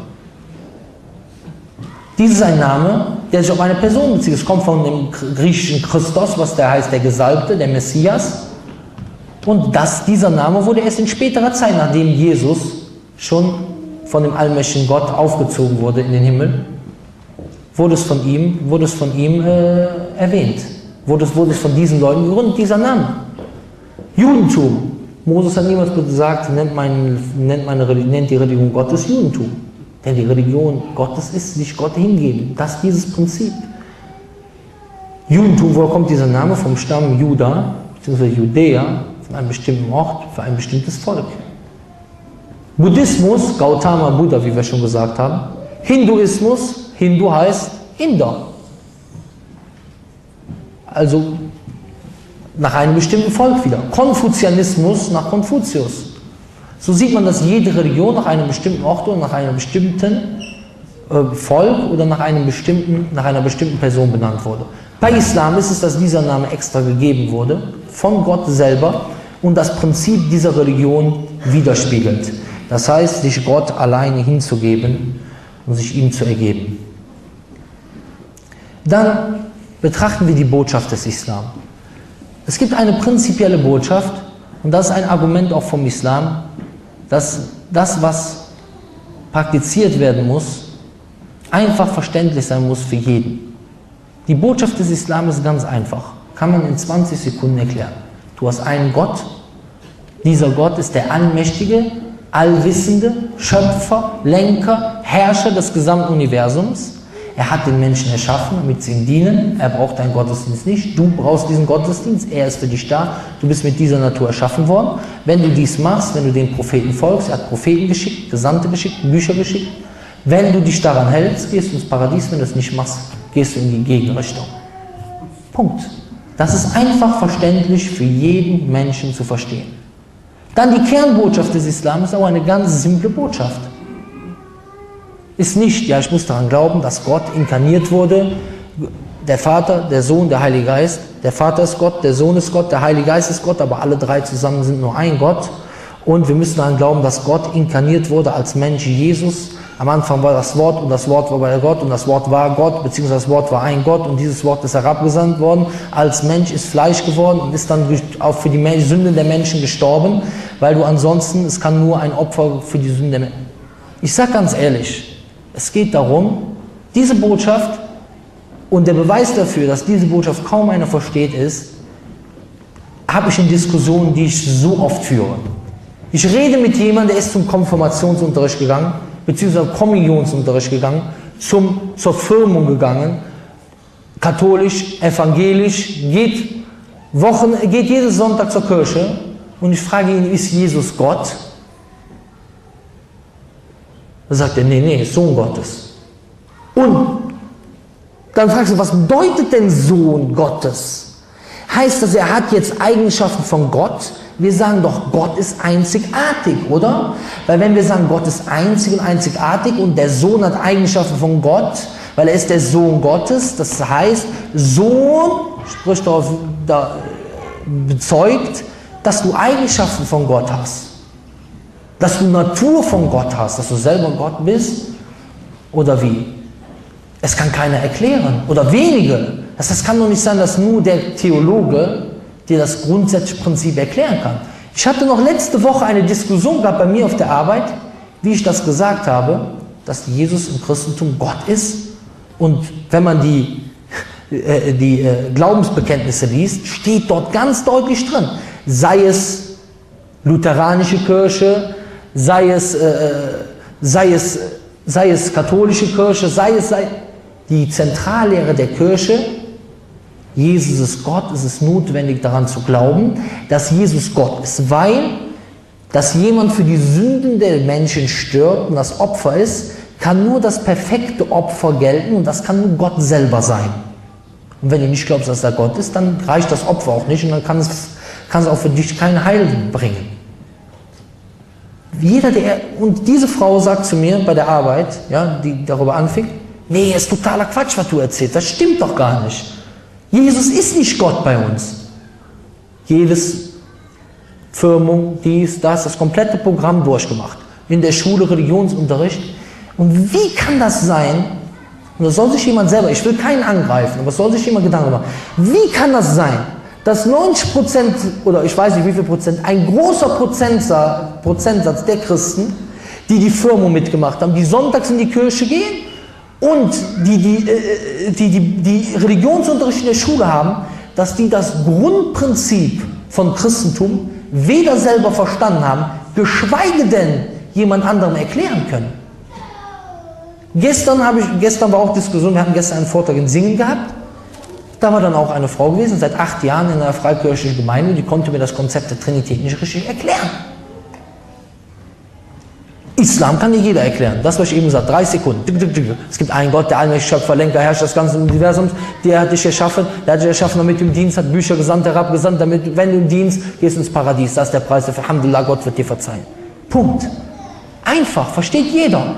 Dies ist ein Name, der sich auf eine Person bezieht. Es kommt von dem griechischen Christos, was der heißt, der Gesalbte, der Messias. Und das, dieser Name wurde erst in späterer Zeit, nachdem Jesus schon von dem allmächtigen Gott aufgezogen wurde in den Himmel, wurde es von ihm, wurde es von ihm äh, erwähnt. Wurde es, wurde es von diesen Leuten gegründet, dieser Name. Judentum. Moses hat niemals gesagt, nennt, mein, nennt, meine, nennt die Religion Gottes Judentum. Denn die Religion Gottes ist sich Gott hingeben. Das ist dieses Prinzip. Judentum, woher kommt dieser Name? Vom Stamm Juda, beziehungsweise Judäa, von einem bestimmten Ort, für ein bestimmtes Volk. Buddhismus, Gautama Buddha, wie wir schon gesagt haben. Hinduismus, Hindu heißt Inder. Also nach einem bestimmten Volk wieder. Konfuzianismus nach Konfuzius. So sieht man, dass jede Religion nach einem bestimmten Ort oder nach einem bestimmten äh, Volk oder nach, einem bestimmten, nach einer bestimmten Person benannt wurde. Bei Islam ist es, dass dieser Name extra gegeben wurde, von Gott selber und das Prinzip dieser Religion widerspiegelt. Das heißt, sich Gott alleine hinzugeben und sich ihm zu ergeben. Dann betrachten wir die Botschaft des Islam. Es gibt eine prinzipielle Botschaft, und das ist ein Argument auch vom Islam, dass das, was praktiziert werden muss, einfach verständlich sein muss für jeden. Die Botschaft des Islam ist ganz einfach, kann man in zwanzig Sekunden erklären. Du hast einen Gott, dieser Gott ist der Allmächtige, Allwissende, Schöpfer, Lenker, Herrscher des gesamten Universums. Er hat den Menschen erschaffen, damit sie ihm dienen. Er braucht deinen Gottesdienst nicht. Du brauchst diesen Gottesdienst. Er ist für dich da. Du bist mit dieser Natur erschaffen worden. Wenn du dies machst, wenn du den Propheten folgst, er hat Propheten geschickt, Gesandte geschickt, Bücher geschickt. Wenn du dich daran hältst, gehst du ins Paradies. Wenn du es nicht machst, gehst du in die Gegenrichtung. Punkt. Das ist einfach verständlich für jeden Menschen zu verstehen. Dann die Kernbotschaft des Islam ist auch eine ganz simple Botschaft. Ist nicht, ja, ich muss daran glauben, dass Gott inkarniert wurde, der Vater, der Sohn, der Heilige Geist. Der Vater ist Gott, der Sohn ist Gott, der Heilige Geist ist Gott, aber alle drei zusammen sind nur ein Gott. Und wir müssen daran glauben, dass Gott inkarniert wurde als Mensch Jesus. Am Anfang war das Wort und das Wort war bei Gott und das Wort war Gott, beziehungsweise das Wort war ein Gott und dieses Wort ist herabgesandt worden. Als Mensch ist Fleisch geworden und ist dann auch für die Sünden der Menschen gestorben, weil du ansonsten, es kann nur ein Opfer für die Sünden der Menschen. Ich sage ganz ehrlich, es geht darum, diese Botschaft und der Beweis dafür, dass diese Botschaft kaum einer versteht, ist, habe ich in Diskussionen, die ich so oft führe. Ich rede mit jemandem, der ist zum Konfirmationsunterricht gegangen, beziehungsweise Kommunionsunterricht gegangen, zum, zur Firmung gegangen, katholisch, evangelisch, geht, Wochen, geht jeden Sonntag zur Kirche und ich frage ihn, ist Jesus Gott? Da sagt er, nee, nee, Sohn Gottes. Und dann fragst du, was bedeutet denn Sohn Gottes? Heißt das, er hat jetzt Eigenschaften von Gott? Wir sagen doch, Gott ist einzigartig, oder? Weil wenn wir sagen, Gott ist einzig und einzigartig und der Sohn hat Eigenschaften von Gott, weil er ist der Sohn Gottes, das heißt, Sohn, spricht darauf, da, bezeugt, dass du Eigenschaften von Gott hast. Dass du Natur von Gott hast, dass du selber Gott bist, oder wie? Es kann keiner erklären, oder wenige. Das, das kann doch nicht sein, dass nur der Theologe dir das grundsätzliche Prinzip erklären kann. Ich hatte noch letzte Woche eine Diskussion gehabt bei mir auf der Arbeit, wie ich das gesagt habe, dass Jesus im Christentum Gott ist. Und wenn man die, äh, die äh, Glaubensbekenntnisse liest, steht dort ganz deutlich drin, sei es lutheranische Kirche, sei es, äh, sei es, sei es katholische Kirche, sei es sei die Zentrallehre der Kirche, Jesus ist Gott, es ist notwendig daran zu glauben, dass Jesus Gott ist, weil, dass jemand für die Sünden der Menschen stirbt und das Opfer ist, kann nur das perfekte Opfer gelten und das kann nur Gott selber sein. Und wenn du nicht glaubst, dass er Gott ist, dann reicht das Opfer auch nicht und dann kann es, kann es auch für dich kein Heil bringen. Jeder, der, und diese Frau sagt zu mir bei der Arbeit, ja, die darüber anfing, nee, ist totaler Quatsch, was du erzählst, das stimmt doch gar nicht. Jesus ist nicht Gott bei uns. Jedes Firmung, dies, das, das komplette Programm durchgemacht. In der Schule Religionsunterricht. Und wie kann das sein, und das soll sich jemand selber, ich will keinen angreifen, aber es soll sich jemand Gedanken machen, wie kann das sein, dass neunzig Prozent, oder ich weiß nicht wie viel Prozent, ein großer Prozentsatz, Prozentsatz der Christen, die die Firmung mitgemacht haben, die sonntags in die Kirche gehen, und die, die, die, die, die Religionsunterricht in der Schule haben, dass die das Grundprinzip von Christentum weder selber verstanden haben, geschweige denn jemand anderem erklären können. Gestern, habe ich, gestern war auch Diskussion, wir hatten gestern einen Vortrag in Singen gehabt, da war dann auch eine Frau gewesen, seit acht Jahren in einer freikirchlichen Gemeinde, die konnte mir das Konzept der Trinität nicht richtig erklären. Islam kann dir jeder erklären. Das, was ich eben gesagt habe, drei Sekunden. Es gibt einen Gott, der allmächtige Schöpfer, Lenker, Herrscher des ganzen Universums. Der hat dich erschaffen, der hat dich erschaffen, damit du im Dienst, hat Bücher gesandt, herabgesandt, damit, wenn du im Dienst gehst ins Paradies. Das ist der Preis dafür. Alhamdulillah, Gott wird dir verzeihen. Punkt. Einfach, versteht jeder.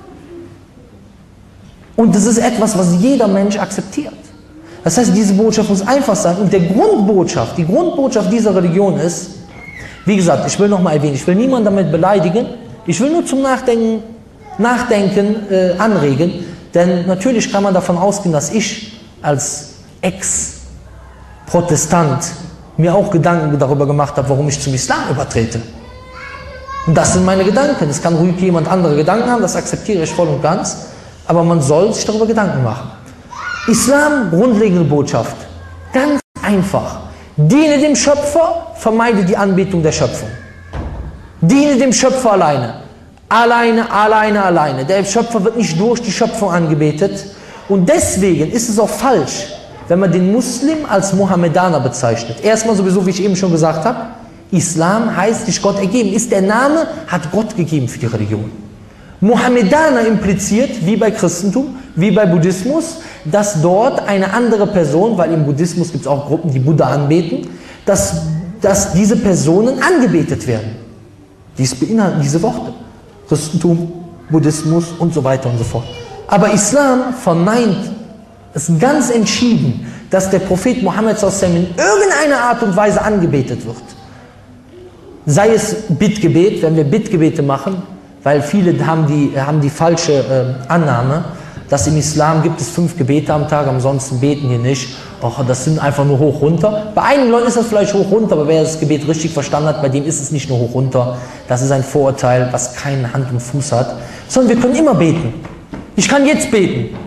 Und das ist etwas, was jeder Mensch akzeptiert. Das heißt, diese Botschaft muss einfach sein. Und der Grundbotschaft, die Grundbotschaft dieser Religion ist, wie gesagt, ich will nochmal erwähnen, ich will niemanden damit beleidigen, ich will nur zum Nachdenken, Nachdenken äh, anregen, denn natürlich kann man davon ausgehen, dass ich als Ex-Protestant mir auch Gedanken darüber gemacht habe, warum ich zum Islam übertrete. Und das sind meine Gedanken. Es kann ruhig jemand andere Gedanken haben, das akzeptiere ich voll und ganz, aber man soll sich darüber Gedanken machen. Islam, grundlegende Botschaft. Ganz einfach. Diene dem Schöpfer, vermeide die Anbetung der Schöpfung. Diene dem Schöpfer alleine. Alleine, alleine, alleine. Der Schöpfer wird nicht durch die Schöpfung angebetet. Und deswegen ist es auch falsch, wenn man den Muslim als Mohammedaner bezeichnet. Erstmal sowieso, wie ich eben schon gesagt habe, Islam heißt sich Gott ergeben. Ist der Name, hat Gott gegeben für die Religion. Mohammedaner impliziert, wie bei Christentum, wie bei Buddhismus, dass dort eine andere Person, weil im Buddhismus gibt es auch Gruppen, die Buddha anbeten, dass, dass diese Personen angebetet werden. Dies beinhalten diese Worte. Christentum, Buddhismus und so weiter und so fort. Aber Islam verneint es ganz entschieden, dass der Prophet Mohammed in irgendeiner Art und Weise angebetet wird. Sei es Bittgebet, wenn wir Bittgebete machen, weil viele haben die, haben die falsche äh, Annahme, dass im Islam gibt es fünf Gebete am Tag, ansonsten beten wir nicht. Och, das sind einfach nur hoch runter. Bei einigen Leuten ist das vielleicht hoch runter, aber wer das Gebet richtig verstanden hat, bei dem ist es nicht nur hoch runter. Das ist ein Vorurteil, was keine Hand und Fuß hat, sondern wir können immer beten. Ich kann jetzt beten.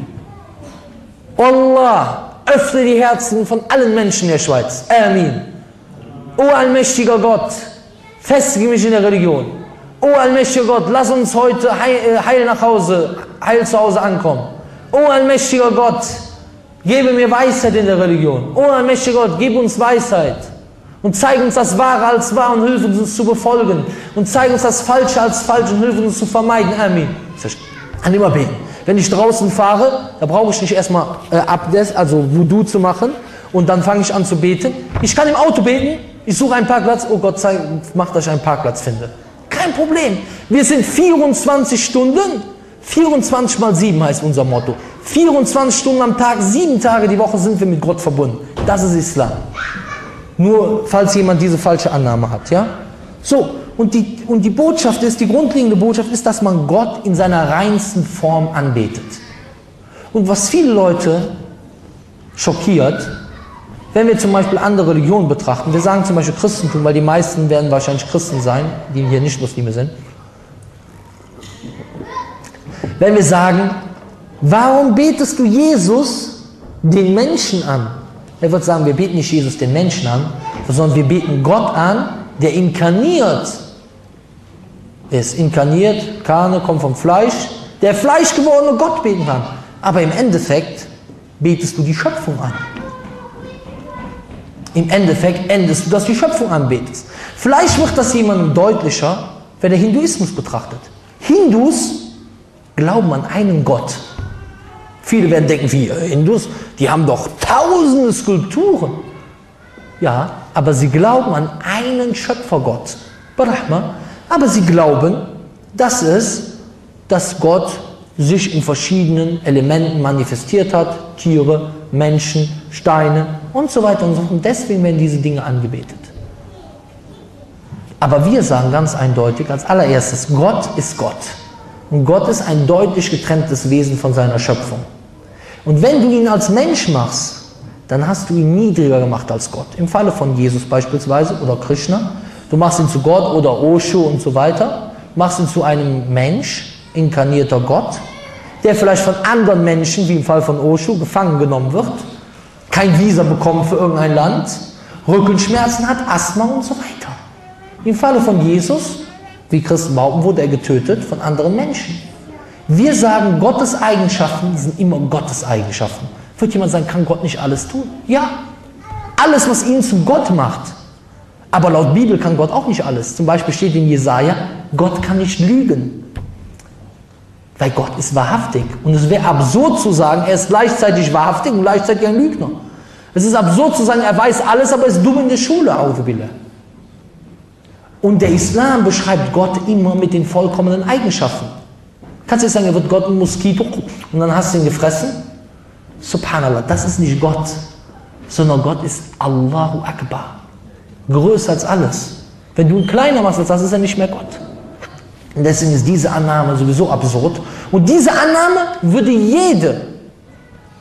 Allah, öffne die Herzen von allen Menschen in der Schweiz. Amen. O allmächtiger Gott, festige mich in der Religion. O allmächtiger Gott, lass uns heute heil, heil nach Hause, heil zu Hause ankommen. O allmächtiger Gott, gebe mir Weisheit in der Religion. O allmächtiger Gott, gib uns Weisheit. Und zeig uns das Wahre als wahr und hilf uns, es zu befolgen. Und zeig uns das Falsche als falsch und hilf uns, es zu vermeiden. Amen. Ich kann immer beten. Wenn ich draußen fahre, da brauche ich nicht erstmal äh, Abdes, also Wudu zu machen und dann fange ich an zu beten. Ich kann im Auto beten, ich suche einen Parkplatz, oh Gott, zeig, mach, dass ich einen Parkplatz finde. Kein Problem. Wir sind vierundzwanzig Stunden, vierundzwanzig mal sieben heißt unser Motto. vierundzwanzig Stunden am Tag, sieben Tage die Woche sind wir mit Gott verbunden. Das ist Islam. Nur falls jemand diese falsche Annahme hat, ja? So, und die, und die Botschaft ist, die grundlegende Botschaft ist, dass man Gott in seiner reinsten Form anbetet. Und was viele Leute schockiert, wenn wir zum Beispiel andere Religionen betrachten, wir sagen zum Beispiel Christentum, weil die meisten werden wahrscheinlich Christen sein, die hier nicht Muslime sind. Wenn wir sagen, warum betest du Jesus den Menschen an? Er wird sagen, wir beten nicht Jesus den Menschen an, sondern wir beten Gott an, der inkarniert ist. Inkarniert, Karne kommt vom Fleisch, der fleischgewordene Gott beten kann. Aber im Endeffekt betest du die Schöpfung an. Im Endeffekt endest du, dass du die Schöpfung anbetest. Vielleicht wird das jemandem deutlicher, wenn er Hinduismus betrachtet. Hindus glauben an einen Gott. Viele werden denken, wie äh, Hindus, die haben doch tausende Skulpturen. Ja, aber sie glauben an einen Schöpfergott, Brahma. Aber sie glauben, dass es, dass Gott sich in verschiedenen Elementen manifestiert hat, Tiere, Menschen, Steine und so weiter und so fort. Und deswegen werden diese Dinge angebetet. Aber wir sagen ganz eindeutig, als allererstes, Gott ist Gott. Und Gott ist ein deutlich getrenntes Wesen von seiner Schöpfung. Und wenn du ihn als Mensch machst, dann hast du ihn niedriger gemacht als Gott. Im Falle von Jesus beispielsweise oder Krishna. Du machst ihn zu Gott oder Osho und so weiter. Machst ihn zu einem Mensch, inkarnierter Gott, der vielleicht von anderen Menschen, wie im Fall von Osho, gefangen genommen wird, kein Visa bekommt für irgendein Land, Rückenschmerzen hat, Asthma und so weiter. Im Falle von Jesus, wie Christen behaupten, wurde er getötet von anderen Menschen. Wir sagen, Gottes Eigenschaften sind immer Gottes Eigenschaften. Wird jemand sagen, kann Gott nicht alles tun? Ja, alles, was ihn zu Gott macht. Aber laut Bibel kann Gott auch nicht alles. Zum Beispiel steht in Jesaja, Gott kann nicht lügen. Weil Gott ist wahrhaftig. Und es wäre absurd zu sagen, er ist gleichzeitig wahrhaftig und gleichzeitig ein Lügner. Es ist absurd zu sagen, er weiß alles, aber ist dumm in der Schule. Und der Islam beschreibt Gott immer mit den vollkommenen Eigenschaften. Kannst du jetzt sagen, er wird Gott ein Moskito und dann hast du ihn gefressen? Subhanallah, das ist nicht Gott, sondern Gott ist Allahu Akbar. Größer als alles. Wenn du ihn kleiner machst als das, ist er nicht mehr Gott. Und deswegen ist diese Annahme sowieso absurd. Und diese Annahme würde jede,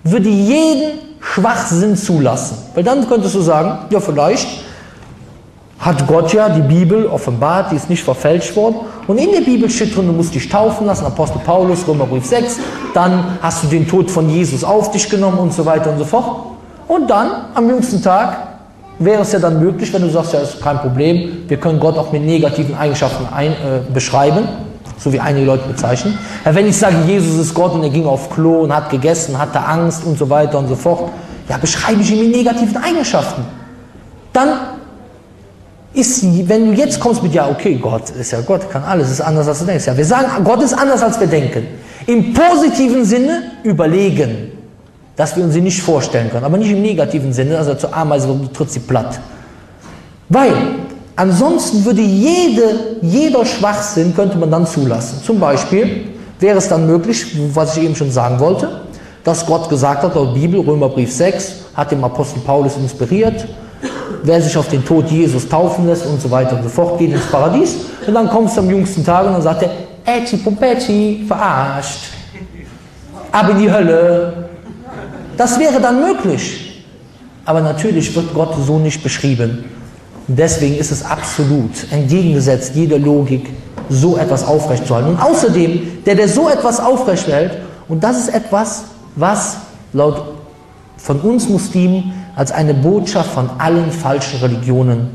würde jeden Schwachsinn zulassen. Weil dann könntest du sagen, ja vielleicht hat Gott ja die Bibel offenbart, die ist nicht verfälscht worden. Und in der Bibel steht drin, du musst dich taufen lassen, Apostel Paulus, Römerbrief sechs, dann hast du den Tod von Jesus auf dich genommen und so weiter und so fort. Und dann, am jüngsten Tag, wäre es ja dann möglich, wenn du sagst, ja, ist kein Problem, wir können Gott auch mit negativen Eigenschaften ein, äh, beschreiben, so wie einige Leute bezeichnen. Ja, wenn ich sage, Jesus ist Gott und er ging auf Klo und hat gegessen, hatte Angst und so weiter und so fort, ja, beschreibe ich ihn mit negativen Eigenschaften. Dann ist, wenn du jetzt kommst mit, ja, okay, Gott ist ja Gott, kann alles, ist anders als du denkst. Ja, wir sagen, Gott ist anders als wir denken. Im positiven Sinne überlegen, dass wir uns sie nicht vorstellen können, aber nicht im negativen Sinne, also zur Ameise, du trittst sie platt. Weil, ansonsten würde jede, jeder Schwachsinn könnte man dann zulassen. Zum Beispiel wäre es dann möglich, was ich eben schon sagen wollte, dass Gott gesagt hat, laut Bibel, Römerbrief sechs, hat dem Apostel Paulus inspiriert, wer sich auf den Tod Jesus taufen lässt und so weiter und so fort, geht ins Paradies. Und dann kommst du am jüngsten Tag und dann sagt er, Ätschi Pumpätschi, verarscht, ab in die Hölle. Das wäre dann möglich. Aber natürlich wird Gott so nicht beschrieben. Und deswegen ist es absolut entgegengesetzt jeder Logik, so etwas aufrechtzuerhalten. Und außerdem, der, der so etwas aufrechterhält, und das ist etwas, was laut von uns Muslimen als eine Botschaft von allen falschen Religionen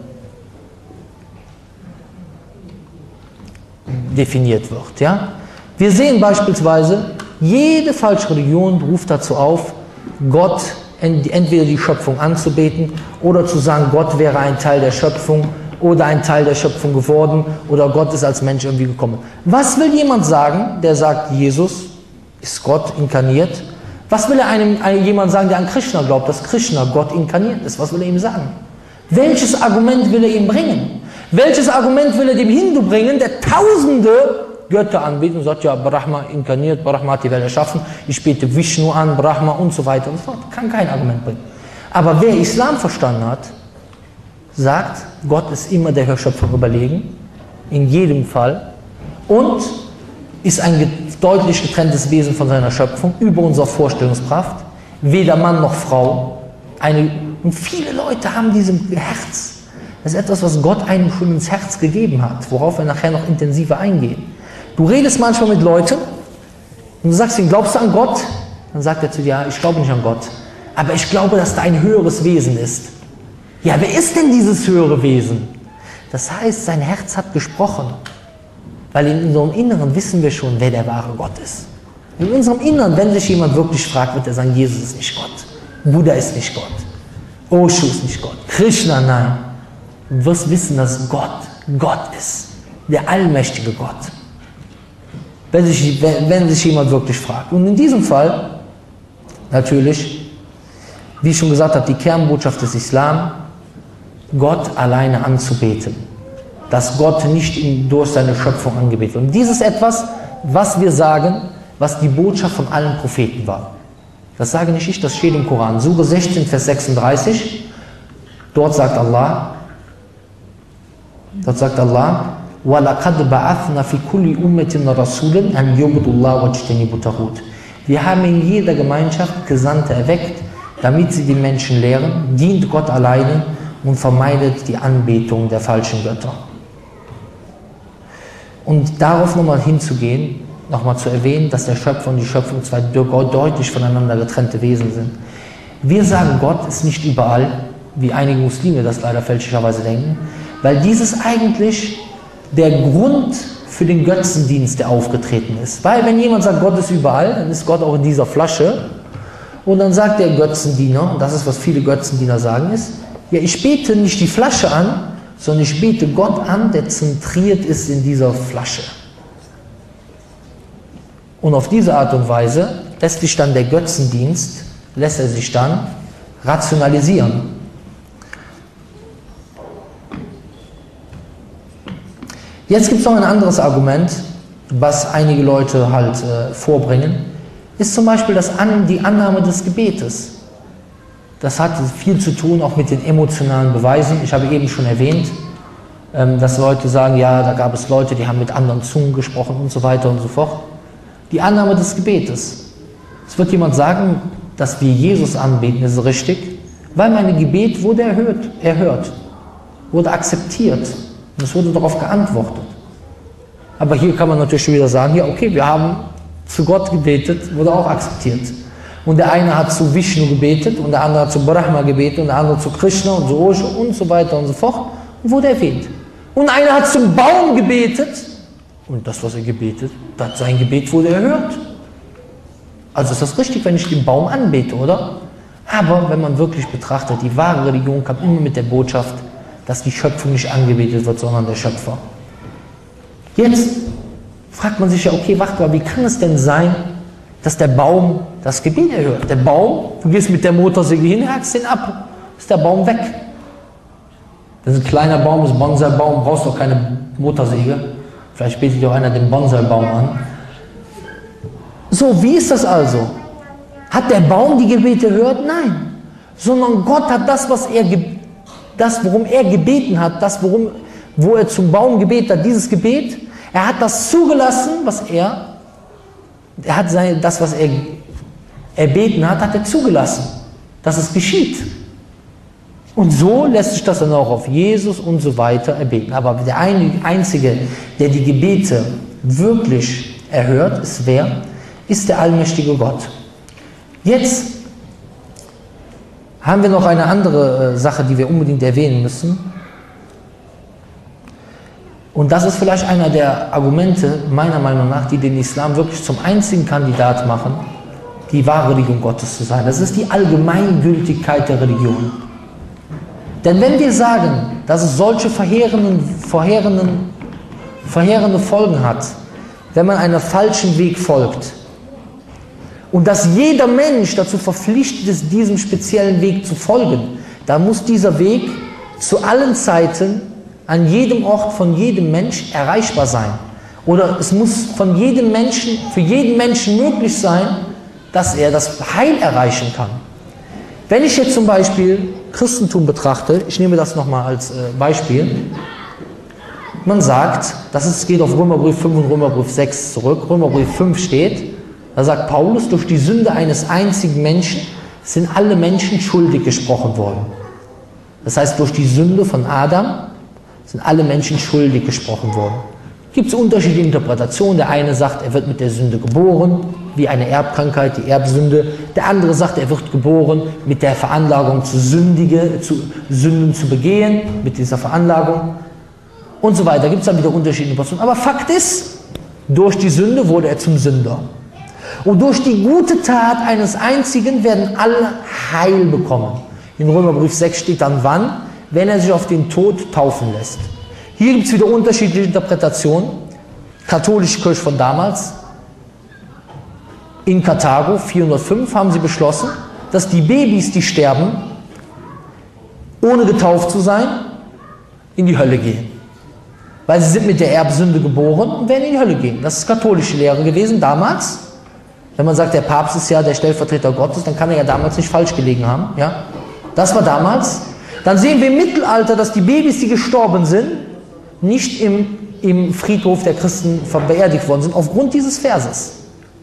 definiert wird. Ja? Wir sehen beispielsweise, jede falsche Religion ruft dazu auf, Gott, entweder die Schöpfung anzubeten oder zu sagen, Gott wäre ein Teil der Schöpfung oder ein Teil der Schöpfung geworden oder Gott ist als Mensch irgendwie gekommen. Was will jemand sagen, der sagt, Jesus ist Gott inkarniert? Was will er einem, einem jemand sagen, der an Krishna glaubt, dass Krishna Gott inkarniert ist? Was will er ihm sagen? Welches Argument will er ihm bringen? Welches Argument will er dem Hindu bringen, der tausende Götter anbetet und sagt, ja, Brahma inkarniert, Brahma hat die Welt erschaffen, ich bete Vishnu an, Brahma und so weiter und so fort. Kann kein Argument bringen. Aber wer Islam verstanden hat, sagt, Gott ist immer der Schöpfung überlegen, in jedem Fall, und ist ein deutlich getrenntes Wesen von seiner Schöpfung, über unsere Vorstellungskraft, weder Mann noch Frau. Eine, und viele Leute haben diesem Herz. Das ist etwas, was Gott einem schon ins Herz gegeben hat, worauf wir nachher noch intensiver eingehen. Du redest manchmal mit Leuten und du sagst ihnen, glaubst du an Gott? Dann sagt er zu dir, ja, ich glaube nicht an Gott, aber ich glaube, dass da ein höheres Wesen ist. Ja, wer ist denn dieses höhere Wesen? Das heißt, sein Herz hat gesprochen. Weil in unserem Inneren wissen wir schon, wer der wahre Gott ist. In unserem Inneren, wenn sich jemand wirklich fragt, wird er sagen, Jesus ist nicht Gott, Buddha ist nicht Gott, Osho ist nicht Gott, Krishna, nein. Du wirst wissen, dass Gott Gott ist, der allmächtige Gott. Wenn sich, wenn, wenn sich jemand wirklich fragt. Und in diesem Fall, natürlich, wie ich schon gesagt habe, die Kernbotschaft des Islam, Gott alleine anzubeten. Dass Gott nicht in, durch seine Schöpfung angebetet wird. Und dies ist etwas, was wir sagen, was die Botschaft von allen Propheten war. Das sage nicht ich, das steht im Koran. Sure sechzehn, Vers sechsunddreißig. Dort sagt Allah, dort sagt Allah, وَلَقَدْ بَعَثْنَا فِي كُلِّ أُمَّةٍ رَسُولًا أَنْ يُعْبُدُوا اللَّهَ وَاجْتَنِبُوا الطَّاغُوتَ. Wir haben in jeder Gemeinschaft Gesandte erweckt, damit sie die Menschen lehren, dient Gott alleine und vermeidet die Anbetung der falschen Götter. Und darauf nochmal hinzugehen, nochmal zu erwähnen, dass der Schöpfer und die Schöpfung zwei deutlich voneinander getrennte Wesen sind. Wir sagen, Gott ist nicht überall, wie einige Muslime das leider fälschlicherweise denken, weil dieses eigentlich der Grund für den Götzendienst, der aufgetreten ist. Weil wenn jemand sagt, Gott ist überall, dann ist Gott auch in dieser Flasche. Und dann sagt der Götzendiener, und das ist, was viele Götzendiener sagen, ist, ja, ich bete nicht die Flasche an, sondern ich bete Gott an, der zentriert ist in dieser Flasche. Und auf diese Art und Weise lässt sich dann der Götzendienst, lässt er sich dann rationalisieren. Jetzt gibt es noch ein anderes Argument, was einige Leute halt äh, vorbringen, ist zum Beispiel das An die Annahme des Gebetes. Das hat viel zu tun auch mit den emotionalen Beweisen. Ich habe eben schon erwähnt, ähm, dass Leute sagen, ja, da gab es Leute, die haben mit anderen Zungen gesprochen und so weiter und so fort. Die Annahme des Gebetes. Es wird jemand sagen, dass wir Jesus anbeten, ist richtig, weil mein Gebet wurde erhört, erhört, wurde akzeptiert und es wurde darauf geantwortet. Aber hier kann man natürlich schon wieder sagen, ja okay, wir haben zu Gott gebetet, wurde auch akzeptiert. Und der eine hat zu Vishnu gebetet und der andere hat zu Brahma gebetet und der andere zu Krishna und zu Osho und so weiter und so fort und wurde erwähnt. Und einer hat zum Baum gebetet und das, was er gebetet hat, sein Gebet wurde erhört. Also ist das richtig, wenn ich den Baum anbete, oder? Aber wenn man wirklich betrachtet, die wahre Religion kam immer mit der Botschaft, dass die Schöpfung nicht angebetet wird, sondern der Schöpfer. Jetzt fragt man sich ja, okay, warte mal, wie kann es denn sein, dass der Baum das Gebet erhört? Der Baum, du gehst mit der Motorsäge hin, hackst den ab, ist der Baum weg. Das ist ein kleiner Baum, ist ein Bonsai-Baum, brauchst doch keine Motorsäge. Vielleicht betet ja auch einer den Bonsai-Baum an. So, wie ist das also? Hat der Baum die Gebete gehört? Nein. Sondern Gott hat das, was er, das, worum er gebeten hat, das, worum, wo er zum Baum gebetet hat, dieses Gebet, er hat das zugelassen, was er, er hat seine, das, was er erbeten hat, hat er zugelassen, dass es geschieht. Und so lässt sich das dann auch auf Jesus und so weiter erbeten. Aber der Einzige, der die Gebete wirklich erhört, ist wer? Ist der allmächtige Gott. Jetzt haben wir noch eine andere Sache, die wir unbedingt erwähnen müssen. Und das ist vielleicht einer der Argumente, meiner Meinung nach, die den Islam wirklich zum einzigen Kandidat machen, die wahre Religion Gottes zu sein. Das ist die Allgemeingültigkeit der Religion. Denn wenn wir sagen, dass es solche verheerenden, verheerenden, verheerende Folgen hat, wenn man einem falschen Weg folgt, und dass jeder Mensch dazu verpflichtet ist, diesem speziellen Weg zu folgen, dann muss dieser Weg zu allen Zeiten, an jedem Ort, von jedem Mensch erreichbar sein. Oder es muss von jedem Menschen, für jeden Menschen möglich sein, dass er das Heil erreichen kann. Wenn ich jetzt zum Beispiel Christentum betrachte, ich nehme das nochmal als äh, Beispiel, man sagt, das ist, geht auf Römerbrief fünf und Römerbrief sechs zurück, Römerbrief fünf steht, da sagt Paulus, durch die Sünde eines einzigen Menschen sind alle Menschen schuldig gesprochen worden. Das heißt, durch die Sünde von Adam sind alle Menschen schuldig gesprochen worden. Gibt es unterschiedliche Interpretationen. Der eine sagt, er wird mit der Sünde geboren, wie eine Erbkrankheit, die Erbsünde. Der andere sagt, er wird geboren mit der Veranlagung zu Sündige, zu Sünden zu begehen, mit dieser Veranlagung und so weiter. Gibt es dann wieder unterschiedliche Interpretationen. Aber Fakt ist, durch die Sünde wurde er zum Sünder. Und durch die gute Tat eines Einzigen werden alle Heil bekommen. In Römerbrief sechs steht dann wann? Wenn er sich auf den Tod taufen lässt. Hier gibt es wieder unterschiedliche Interpretationen. Katholische Kirche von damals, in Karthago vierhundertfünf haben sie beschlossen, dass die Babys, die sterben, ohne getauft zu sein, in die Hölle gehen. Weil sie sind mit der Erbsünde geboren und werden in die Hölle gehen. Das ist katholische Lehre gewesen damals. Wenn man sagt, der Papst ist ja der Stellvertreter Gottes, dann kann er ja damals nicht falsch gelegen haben. Ja? Das war damals. Dann sehen wir im Mittelalter, dass die Babys, die gestorben sind, nicht im, im Friedhof der Christen beerdigt worden sind, aufgrund dieses Verses.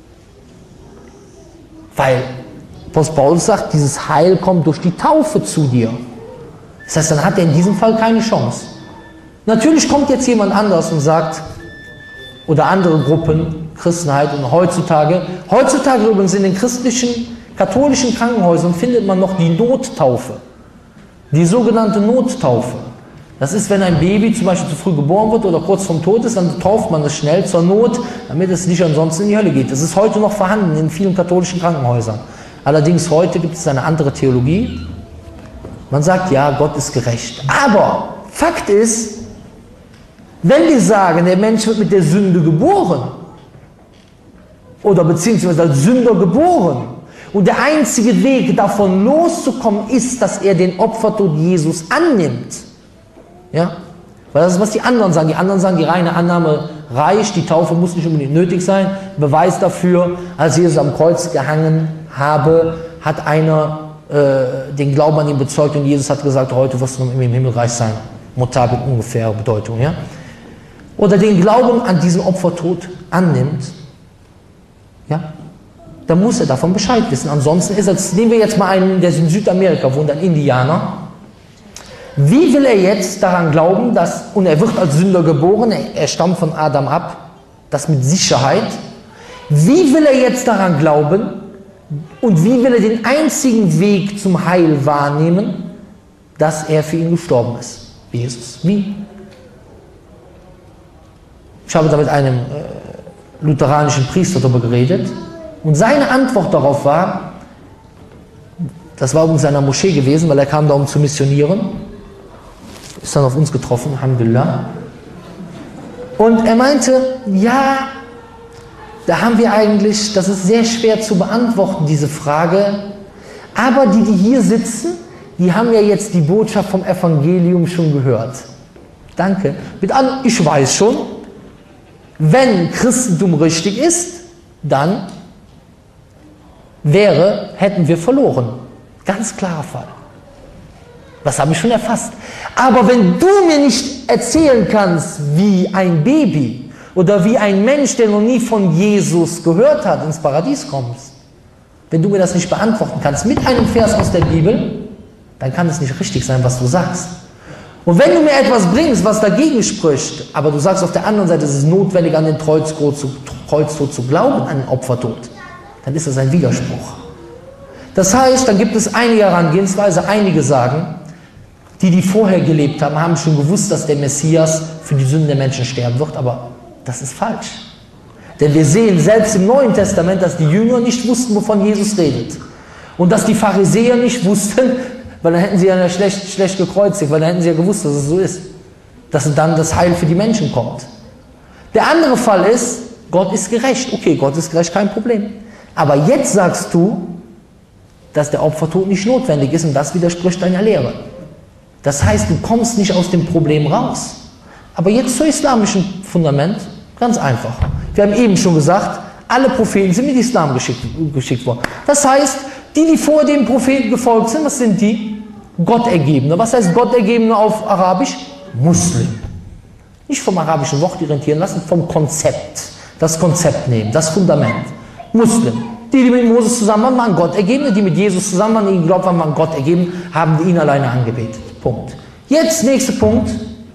Weil Apostel Paulus sagt, dieses Heil kommt durch die Taufe zu dir. Das heißt, dann hat er in diesem Fall keine Chance. Natürlich kommt jetzt jemand anders und sagt, oder andere Gruppen, Christenheit und heutzutage, heutzutage übrigens in den christlichen, katholischen Krankenhäusern findet man noch die Nottaufe. Die sogenannte Nottaufe. Das ist, wenn ein Baby zum Beispiel zu früh geboren wird oder kurz vorm Tod ist, dann tauft man es schnell zur Not, damit es nicht ansonsten in die Hölle geht. Das ist heute noch vorhanden in vielen katholischen Krankenhäusern. Allerdings heute gibt es eine andere Theologie. Man sagt, ja, Gott ist gerecht. Aber Fakt ist, wenn wir sagen, der Mensch wird mit der Sünde geboren oder beziehungsweise als Sünder geboren, und der einzige Weg, davon loszukommen, ist, dass er den Opfertod Jesus annimmt. Ja? Weil das ist, was die anderen sagen. Die anderen sagen, die reine Annahme reicht, die Taufe muss nicht unbedingt nötig sein. Beweis dafür, als Jesus am Kreuz gehangen habe, hat einer äh, den Glauben an ihn bezeugt und Jesus hat gesagt, heute wirst du im Himmelreich sein. Mutabik, ungefähre Bedeutung. Ja? Oder den Glauben an diesen Opfertod annimmt, ja? dann muss er davon Bescheid wissen. Ansonsten ist es, nehmen wir jetzt mal einen, der in Südamerika wohnt, ein Indianer. Wie will er jetzt daran glauben, dass, und er wird als Sünder geboren, er, er stammt von Adam ab, das mit Sicherheit. Wie will er jetzt daran glauben und wie will er den einzigen Weg zum Heil wahrnehmen, dass er für ihn gestorben ist? Jesus. Wie? Ich habe da mit einem äh, lutheranischen Priester darüber geredet und seine Antwort darauf war, das war in seiner Moschee gewesen, weil er kam da, um zu missionieren, ist dann auf uns getroffen, Alhamdulillah. Und er meinte, ja, da haben wir eigentlich, das ist sehr schwer zu beantworten, diese Frage, aber die, die hier sitzen, die haben ja jetzt die Botschaft vom Evangelium schon gehört. Danke. Mit an, ich weiß schon, wenn Christentum richtig ist, dann wäre, hätten wir verloren. Ganz klarer Fall. Das habe ich schon erfasst. Aber wenn du mir nicht erzählen kannst, wie ein Baby oder wie ein Mensch, der noch nie von Jesus gehört hat, ins Paradies kommst, wenn du mir das nicht beantworten kannst mit einem Vers aus der Bibel, dann kann es nicht richtig sein, was du sagst. Und wenn du mir etwas bringst, was dagegen spricht, aber du sagst auf der anderen Seite, es ist notwendig, an den Kreuztod zu, Kreuztod zu glauben, an den Opfertod, dann ist das ein Widerspruch. Das heißt, dann gibt es einige Herangehensweise, einige sagen, die, die vorher gelebt haben, haben schon gewusst, dass der Messias für die Sünden der Menschen sterben wird, aber das ist falsch. Denn wir sehen selbst im Neuen Testament, dass die Jünger nicht wussten, wovon Jesus redet. Und dass die Pharisäer nicht wussten, weil dann hätten sie ja schlecht, schlecht gekreuzigt, weil dann hätten sie ja gewusst, dass es so ist. Dass dann das Heil für die Menschen kommt. Der andere Fall ist, Gott ist gerecht. Okay, Gott ist gerecht, kein Problem. Aber jetzt sagst du, dass der Opfertod nicht notwendig ist und das widerspricht deiner Lehre. Das heißt, du kommst nicht aus dem Problem raus. Aber jetzt zur islamischen Fundament, ganz einfach. Wir haben eben schon gesagt, alle Propheten sind mit Islam geschickt, geschickt worden. Das heißt, die, die vor dem Propheten gefolgt sind, was sind die? Gottergebene. Was heißt Gottergebene auf Arabisch? Muslim. Nicht vom arabischen Wort orientieren lassen, vom Konzept. Das Konzept nehmen, das Fundament. Muslim. Die, die mit Moses zusammen waren, waren Gottergebene. Die mit Jesus zusammen waren, die geglaubt haben, waren Gottergebene, haben ihn alleine angebetet. Punkt. Jetzt, nächster Punkt.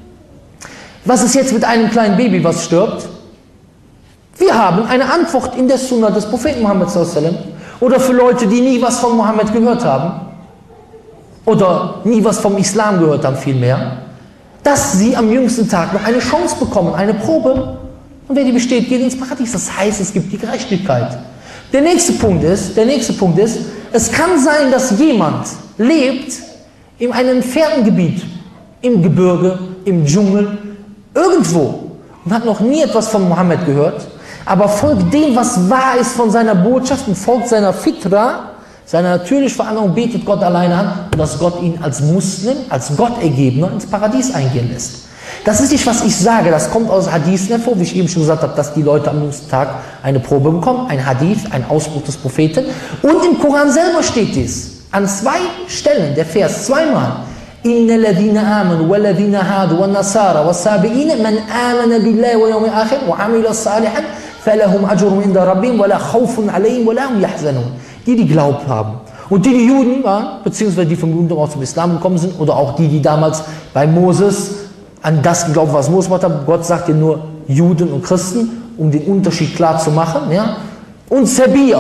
Was ist jetzt mit einem kleinen Baby, was stirbt? Wir haben eine Antwort in der Sunna des Propheten Muhammad sallallahu alaihi wasallam. Oder für Leute, die nie was von Mohammed gehört haben. Oder nie was vom Islam gehört haben, vielmehr. Dass sie am jüngsten Tag noch eine Chance bekommen, eine Probe. Und wer die besteht, geht ins Paradies. Das heißt, es gibt die Gerechtigkeit. Der nächste Punkt ist, der nächste Punkt ist, es kann sein, dass jemand lebt in einem entfernten Gebiet, im Gebirge, im Dschungel, irgendwo und hat noch nie etwas von Mohammed gehört, aber folgt dem, was wahr ist von seiner Botschaft und folgt seiner Fitra, seiner natürlichen Veranlagung, betet Gott alleine an und dass Gott ihn als Muslim, als Gottergebener ins Paradies eingehen lässt. Das ist nicht, was ich sage, das kommt aus Hadithen hervor, wie ich eben schon gesagt habe, dass die Leute am nächsten Tag eine Probe bekommen, ein Hadith, ein Ausspruch des Propheten. Und im Koran selber steht dies, an zwei Stellen, der Vers zweimal. Inna ladina amanu wa ladina hadu wa nasara wa sabi'ina man amana billahi wa yawmi akhir wa amila salihan falahum ajrun inda rabbihim wa la khawfun alayhim wa la hum yahzanun. Die, die glaubt haben. Und die, die Juden waren, beziehungsweise die vom Judentum auch zum Islam gekommen sind, oder auch die, die damals bei Moses an das geglaubt, was Moses gemacht hat. Gott sagt ja nur Juden und Christen, um den Unterschied klar zu machen. Ja? Und Sabir,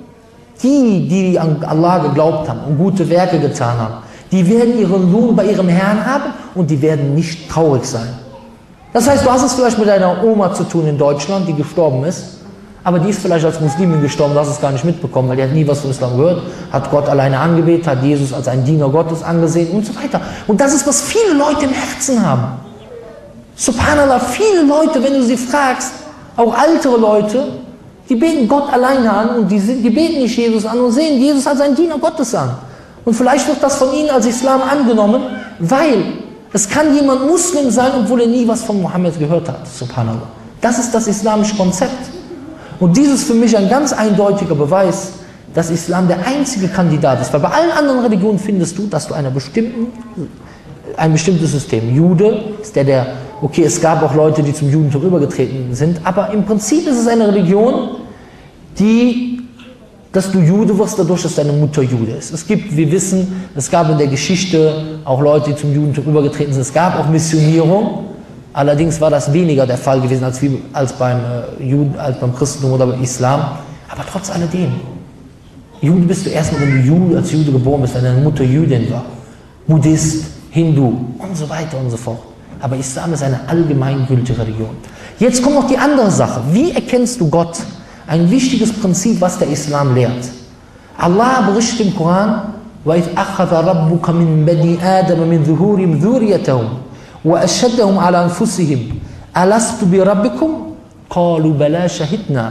die, die an Allah geglaubt haben und gute Werke getan haben, die werden ihren Lohn bei ihrem Herrn haben und die werden nicht traurig sein. Das heißt, du hast es vielleicht mit deiner Oma zu tun in Deutschland, die gestorben ist, aber die ist vielleicht als Muslimin gestorben, du hast es gar nicht mitbekommen, weil die hat nie was von Islam gehört, hat Gott alleine angebetet, hat Jesus als einen Diener Gottes angesehen und so weiter. Und das ist, was viele Leute im Herzen haben. Subhanallah, viele Leute, wenn du sie fragst, auch ältere Leute, die beten Gott alleine an und die, die beten nicht Jesus an und sehen Jesus als einen Diener Gottes an. Und vielleicht wird das von ihnen als Islam angenommen, weil es kann jemand Muslim sein, obwohl er nie was von Mohammed gehört hat. Subhanallah. Das ist das islamische Konzept. Und dies ist für mich ein ganz eindeutiger Beweis, dass Islam der einzige Kandidat ist. Weil bei allen anderen Religionen findest du, dass du einer bestimmten, ein bestimmtes System. Jude ist der, der, okay, es gab auch Leute, die zum Judentum übergetreten sind, aber im Prinzip ist es eine Religion, die dass du Jude wirst, dadurch, dass deine Mutter Jude ist. Es gibt, wir wissen, es gab in der Geschichte auch Leute, die zum Judentum übergetreten sind. Es gab auch Missionierung. Allerdings war das weniger der Fall gewesen als, wie, als, beim, äh, Juden, als beim Christentum oder beim Islam. Aber trotz alledem, Jude bist du erstmal, wenn du Jude, als Jude geboren bist, wenn deine Mutter Jüdin war. Buddhist, Hindu und so weiter und so fort. Aber Islam ist eine allgemeingültige Religion. Jetzt kommt noch die andere Sache. Wie erkennst du Gott? Ein wichtiges Prinzip, was der Islam lehrt. Allah berichtet im Koran, وَإِذْ أَخَذَ رَبُّكَ مِنْ بَنِي آدَمَ مِنْ ظُهُورِهِمْ ذُرِّيَّتَهُمْ وَأَشْهَدَهُمْ عَلَى أَنفُسِهِمْ أَلَسْتُ بِرَبِّكُمْ قَالُوا بَلَى شَهِدْنَا.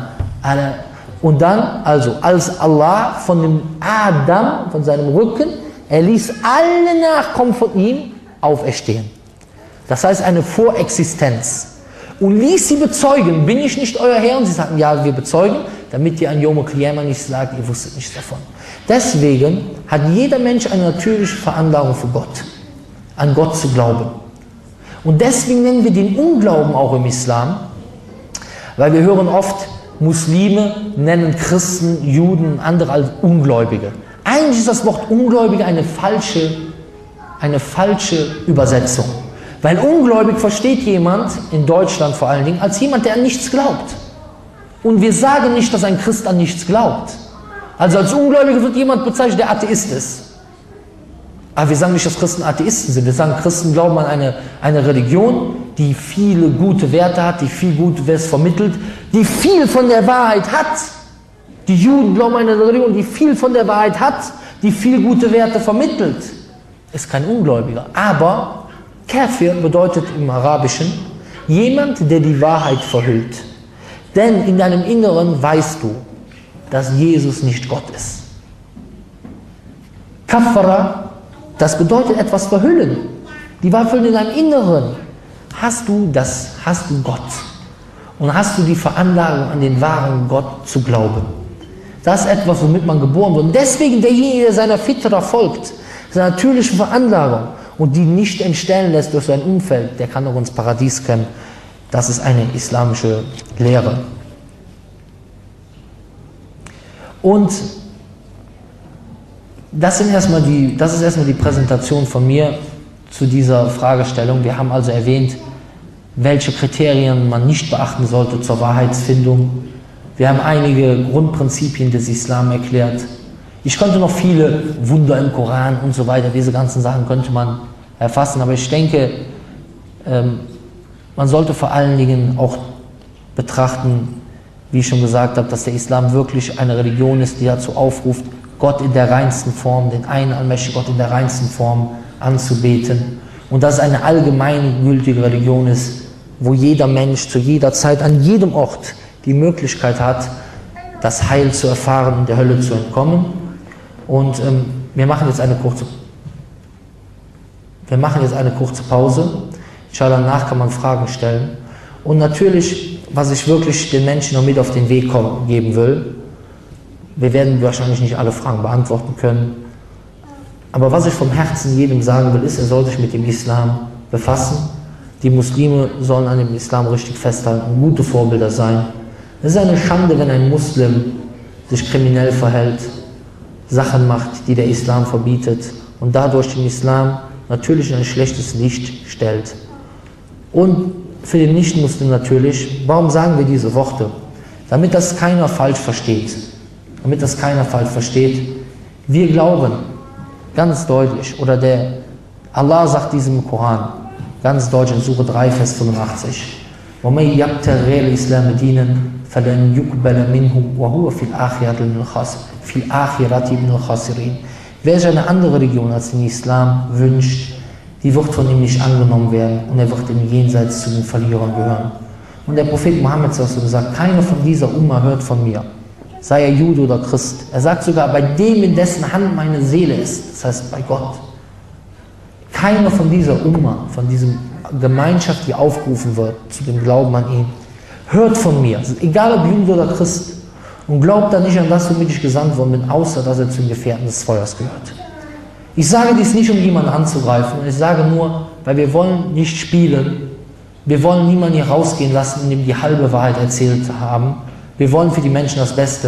Und dann, also als Allah von dem Adam, von seinem Rücken, er ließ alle Nachkommen von ihm auferstehen. Das heißt eine Vorexistenz. Und ließ sie bezeugen, bin ich nicht euer Herr? Und sie sagten, ja, wir bezeugen, damit ihr an Yom Al-Qiyamah nicht sagt, ihr wusstet nichts davon. Deswegen hat jeder Mensch eine natürliche Veranlagung für Gott, an Gott zu glauben. Und deswegen nennen wir den Unglauben auch im Islam, weil wir hören oft, Muslime nennen Christen, Juden und andere als Ungläubige. Eigentlich ist das Wort Ungläubige eine falsche, eine falsche Übersetzung. Weil ungläubig versteht jemand, in Deutschland vor allen Dingen, als jemand, der an nichts glaubt. Und wir sagen nicht, dass ein Christ an nichts glaubt. Also als Ungläubiger wird jemand bezeichnet, der Atheist ist. Aber wir sagen nicht, dass Christen Atheisten sind. Wir sagen, Christen glauben an eine, eine Religion, die viele gute Werte hat, die viel Gutes vermittelt, die viel von der Wahrheit hat. Die Juden glauben an eine Religion, die viel von der Wahrheit hat, die viel gute Werte vermittelt. Ist kein Ungläubiger. Aber Kafir bedeutet im Arabischen jemand, der die Wahrheit verhüllt. Denn in deinem Inneren weißt du, dass Jesus nicht Gott ist. Kafara, das bedeutet etwas verhüllen. Die Wahrheit verhüllen in deinem Inneren. Hast du das, hast du Gott. Und hast du die Veranlagung, an den wahren Gott zu glauben. Das ist etwas, womit man geboren wird. Und deswegen derjenige, der seiner Fitra folgt, seiner natürlichen Veranlagung, und die nicht entstellen lässt durch sein Umfeld, der kann auch ins Paradies kommen. Das ist eine islamische Lehre. Und das, sind erstmal die, das ist erstmal die Präsentation von mir zu dieser Fragestellung. Wir haben also erwähnt, welche Kriterien man nicht beachten sollte zur Wahrheitsfindung. Wir haben einige Grundprinzipien des Islam erklärt. Ich könnte noch viele Wunder im Koran und so weiter, diese ganzen Sachen könnte man erfassen, aber ich denke, ähm, man sollte vor allen Dingen auch betrachten, wie ich schon gesagt habe, dass der Islam wirklich eine Religion ist, die dazu aufruft, Gott in der reinsten Form, den einen allmächtigen Gott in der reinsten Form anzubeten. Und dass es eine allgemeingültige Religion ist, wo jeder Mensch zu jeder Zeit, an jedem Ort die Möglichkeit hat, das Heil zu erfahren und der Hölle zu entkommen. Und ähm, wir machen jetzt eine kurze Wir machen jetzt eine kurze Pause. Inshallah, danach kann man Fragen stellen. Und natürlich, was ich wirklich den Menschen noch mit auf den Weg kommen, geben will, wir werden wahrscheinlich nicht alle Fragen beantworten können, aber was ich vom Herzen jedem sagen will, ist, er soll sich mit dem Islam befassen. Die Muslime sollen an dem Islam richtig festhalten und gute Vorbilder sein. Es ist eine Schande, wenn ein Muslim sich kriminell verhält, Sachen macht, die der Islam verbietet und dadurch den Islam natürlich in ein schlechtes Licht stellt. Und für den Nicht-Muslim natürlich, warum sagen wir diese Worte? Damit das keiner falsch versteht. Damit das keiner falsch versteht. Wir glauben ganz deutlich, oder der Allah sagt diesem im Koran, ganz deutlich in Sure drei, Vers fünfundachtzig, وَمَنْ يَبْتَغِ غَيْرَ الْإِسْلَامِ دِينًا فَلَنْ يُقْبَلَ مِنْهُ وَهُوَ فِي الْآخِرَةِ مِنَ الْخَاسِرِينَ. Wer sich eine andere Religion als den Islam wünscht, die wird von ihm nicht angenommen werden und er wird im Jenseits zu den Verlierern gehören. Und der Prophet Mohammed sagt, keiner von dieser Umma hört von mir, sei er Jude oder Christ. Er sagt sogar, bei dem, in dessen Hand meine Seele ist, das heißt bei Gott. Keiner von dieser Umma, von dieser Gemeinschaft, die aufgerufen wird, zu dem Glauben an ihn, hört von mir, egal ob Jude oder Christ, und glaubt dann nicht an das, womit ich gesandt worden bin, außer dass er zu den Gefährten des Feuers gehört. Ich sage dies nicht, um jemanden anzugreifen, ich sage nur, weil wir wollen nicht spielen, wir wollen niemanden hier rausgehen lassen, dem die halbe Wahrheit erzählt haben. Wir wollen für die Menschen das Beste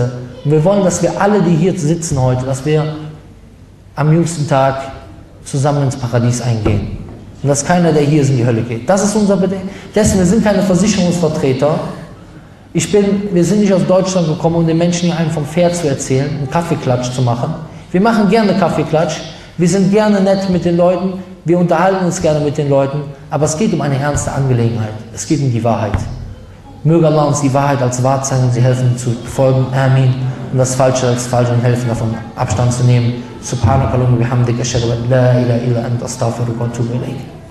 Und wir wollen, dass wir alle, die hier sitzen heute, dass wir am jüngsten Tag zusammen ins Paradies eingehen. Und dass keiner, der hier ist, in die Hölle geht. Das ist unser Bedenken. Deswegen, wir sind keine Versicherungsvertreter. Ich bin, wir sind nicht aus Deutschland gekommen, um den Menschen hier einen vom Pferd zu erzählen, einen Kaffeeklatsch zu machen. Wir machen gerne Kaffeeklatsch. Wir sind gerne nett mit den Leuten. Wir unterhalten uns gerne mit den Leuten. Aber es geht um eine ernste Angelegenheit. Es geht um die Wahrheit. Möge Allah uns die Wahrheit als wahr zeigen und sie helfen zu befolgen. Amin. Und das Falsche als falsch und helfen, davon Abstand zu nehmen. Subhanakallahumma bihamdik, ashhadu an la ilaha illa anta, astaghfiruka wa atubu ilayk.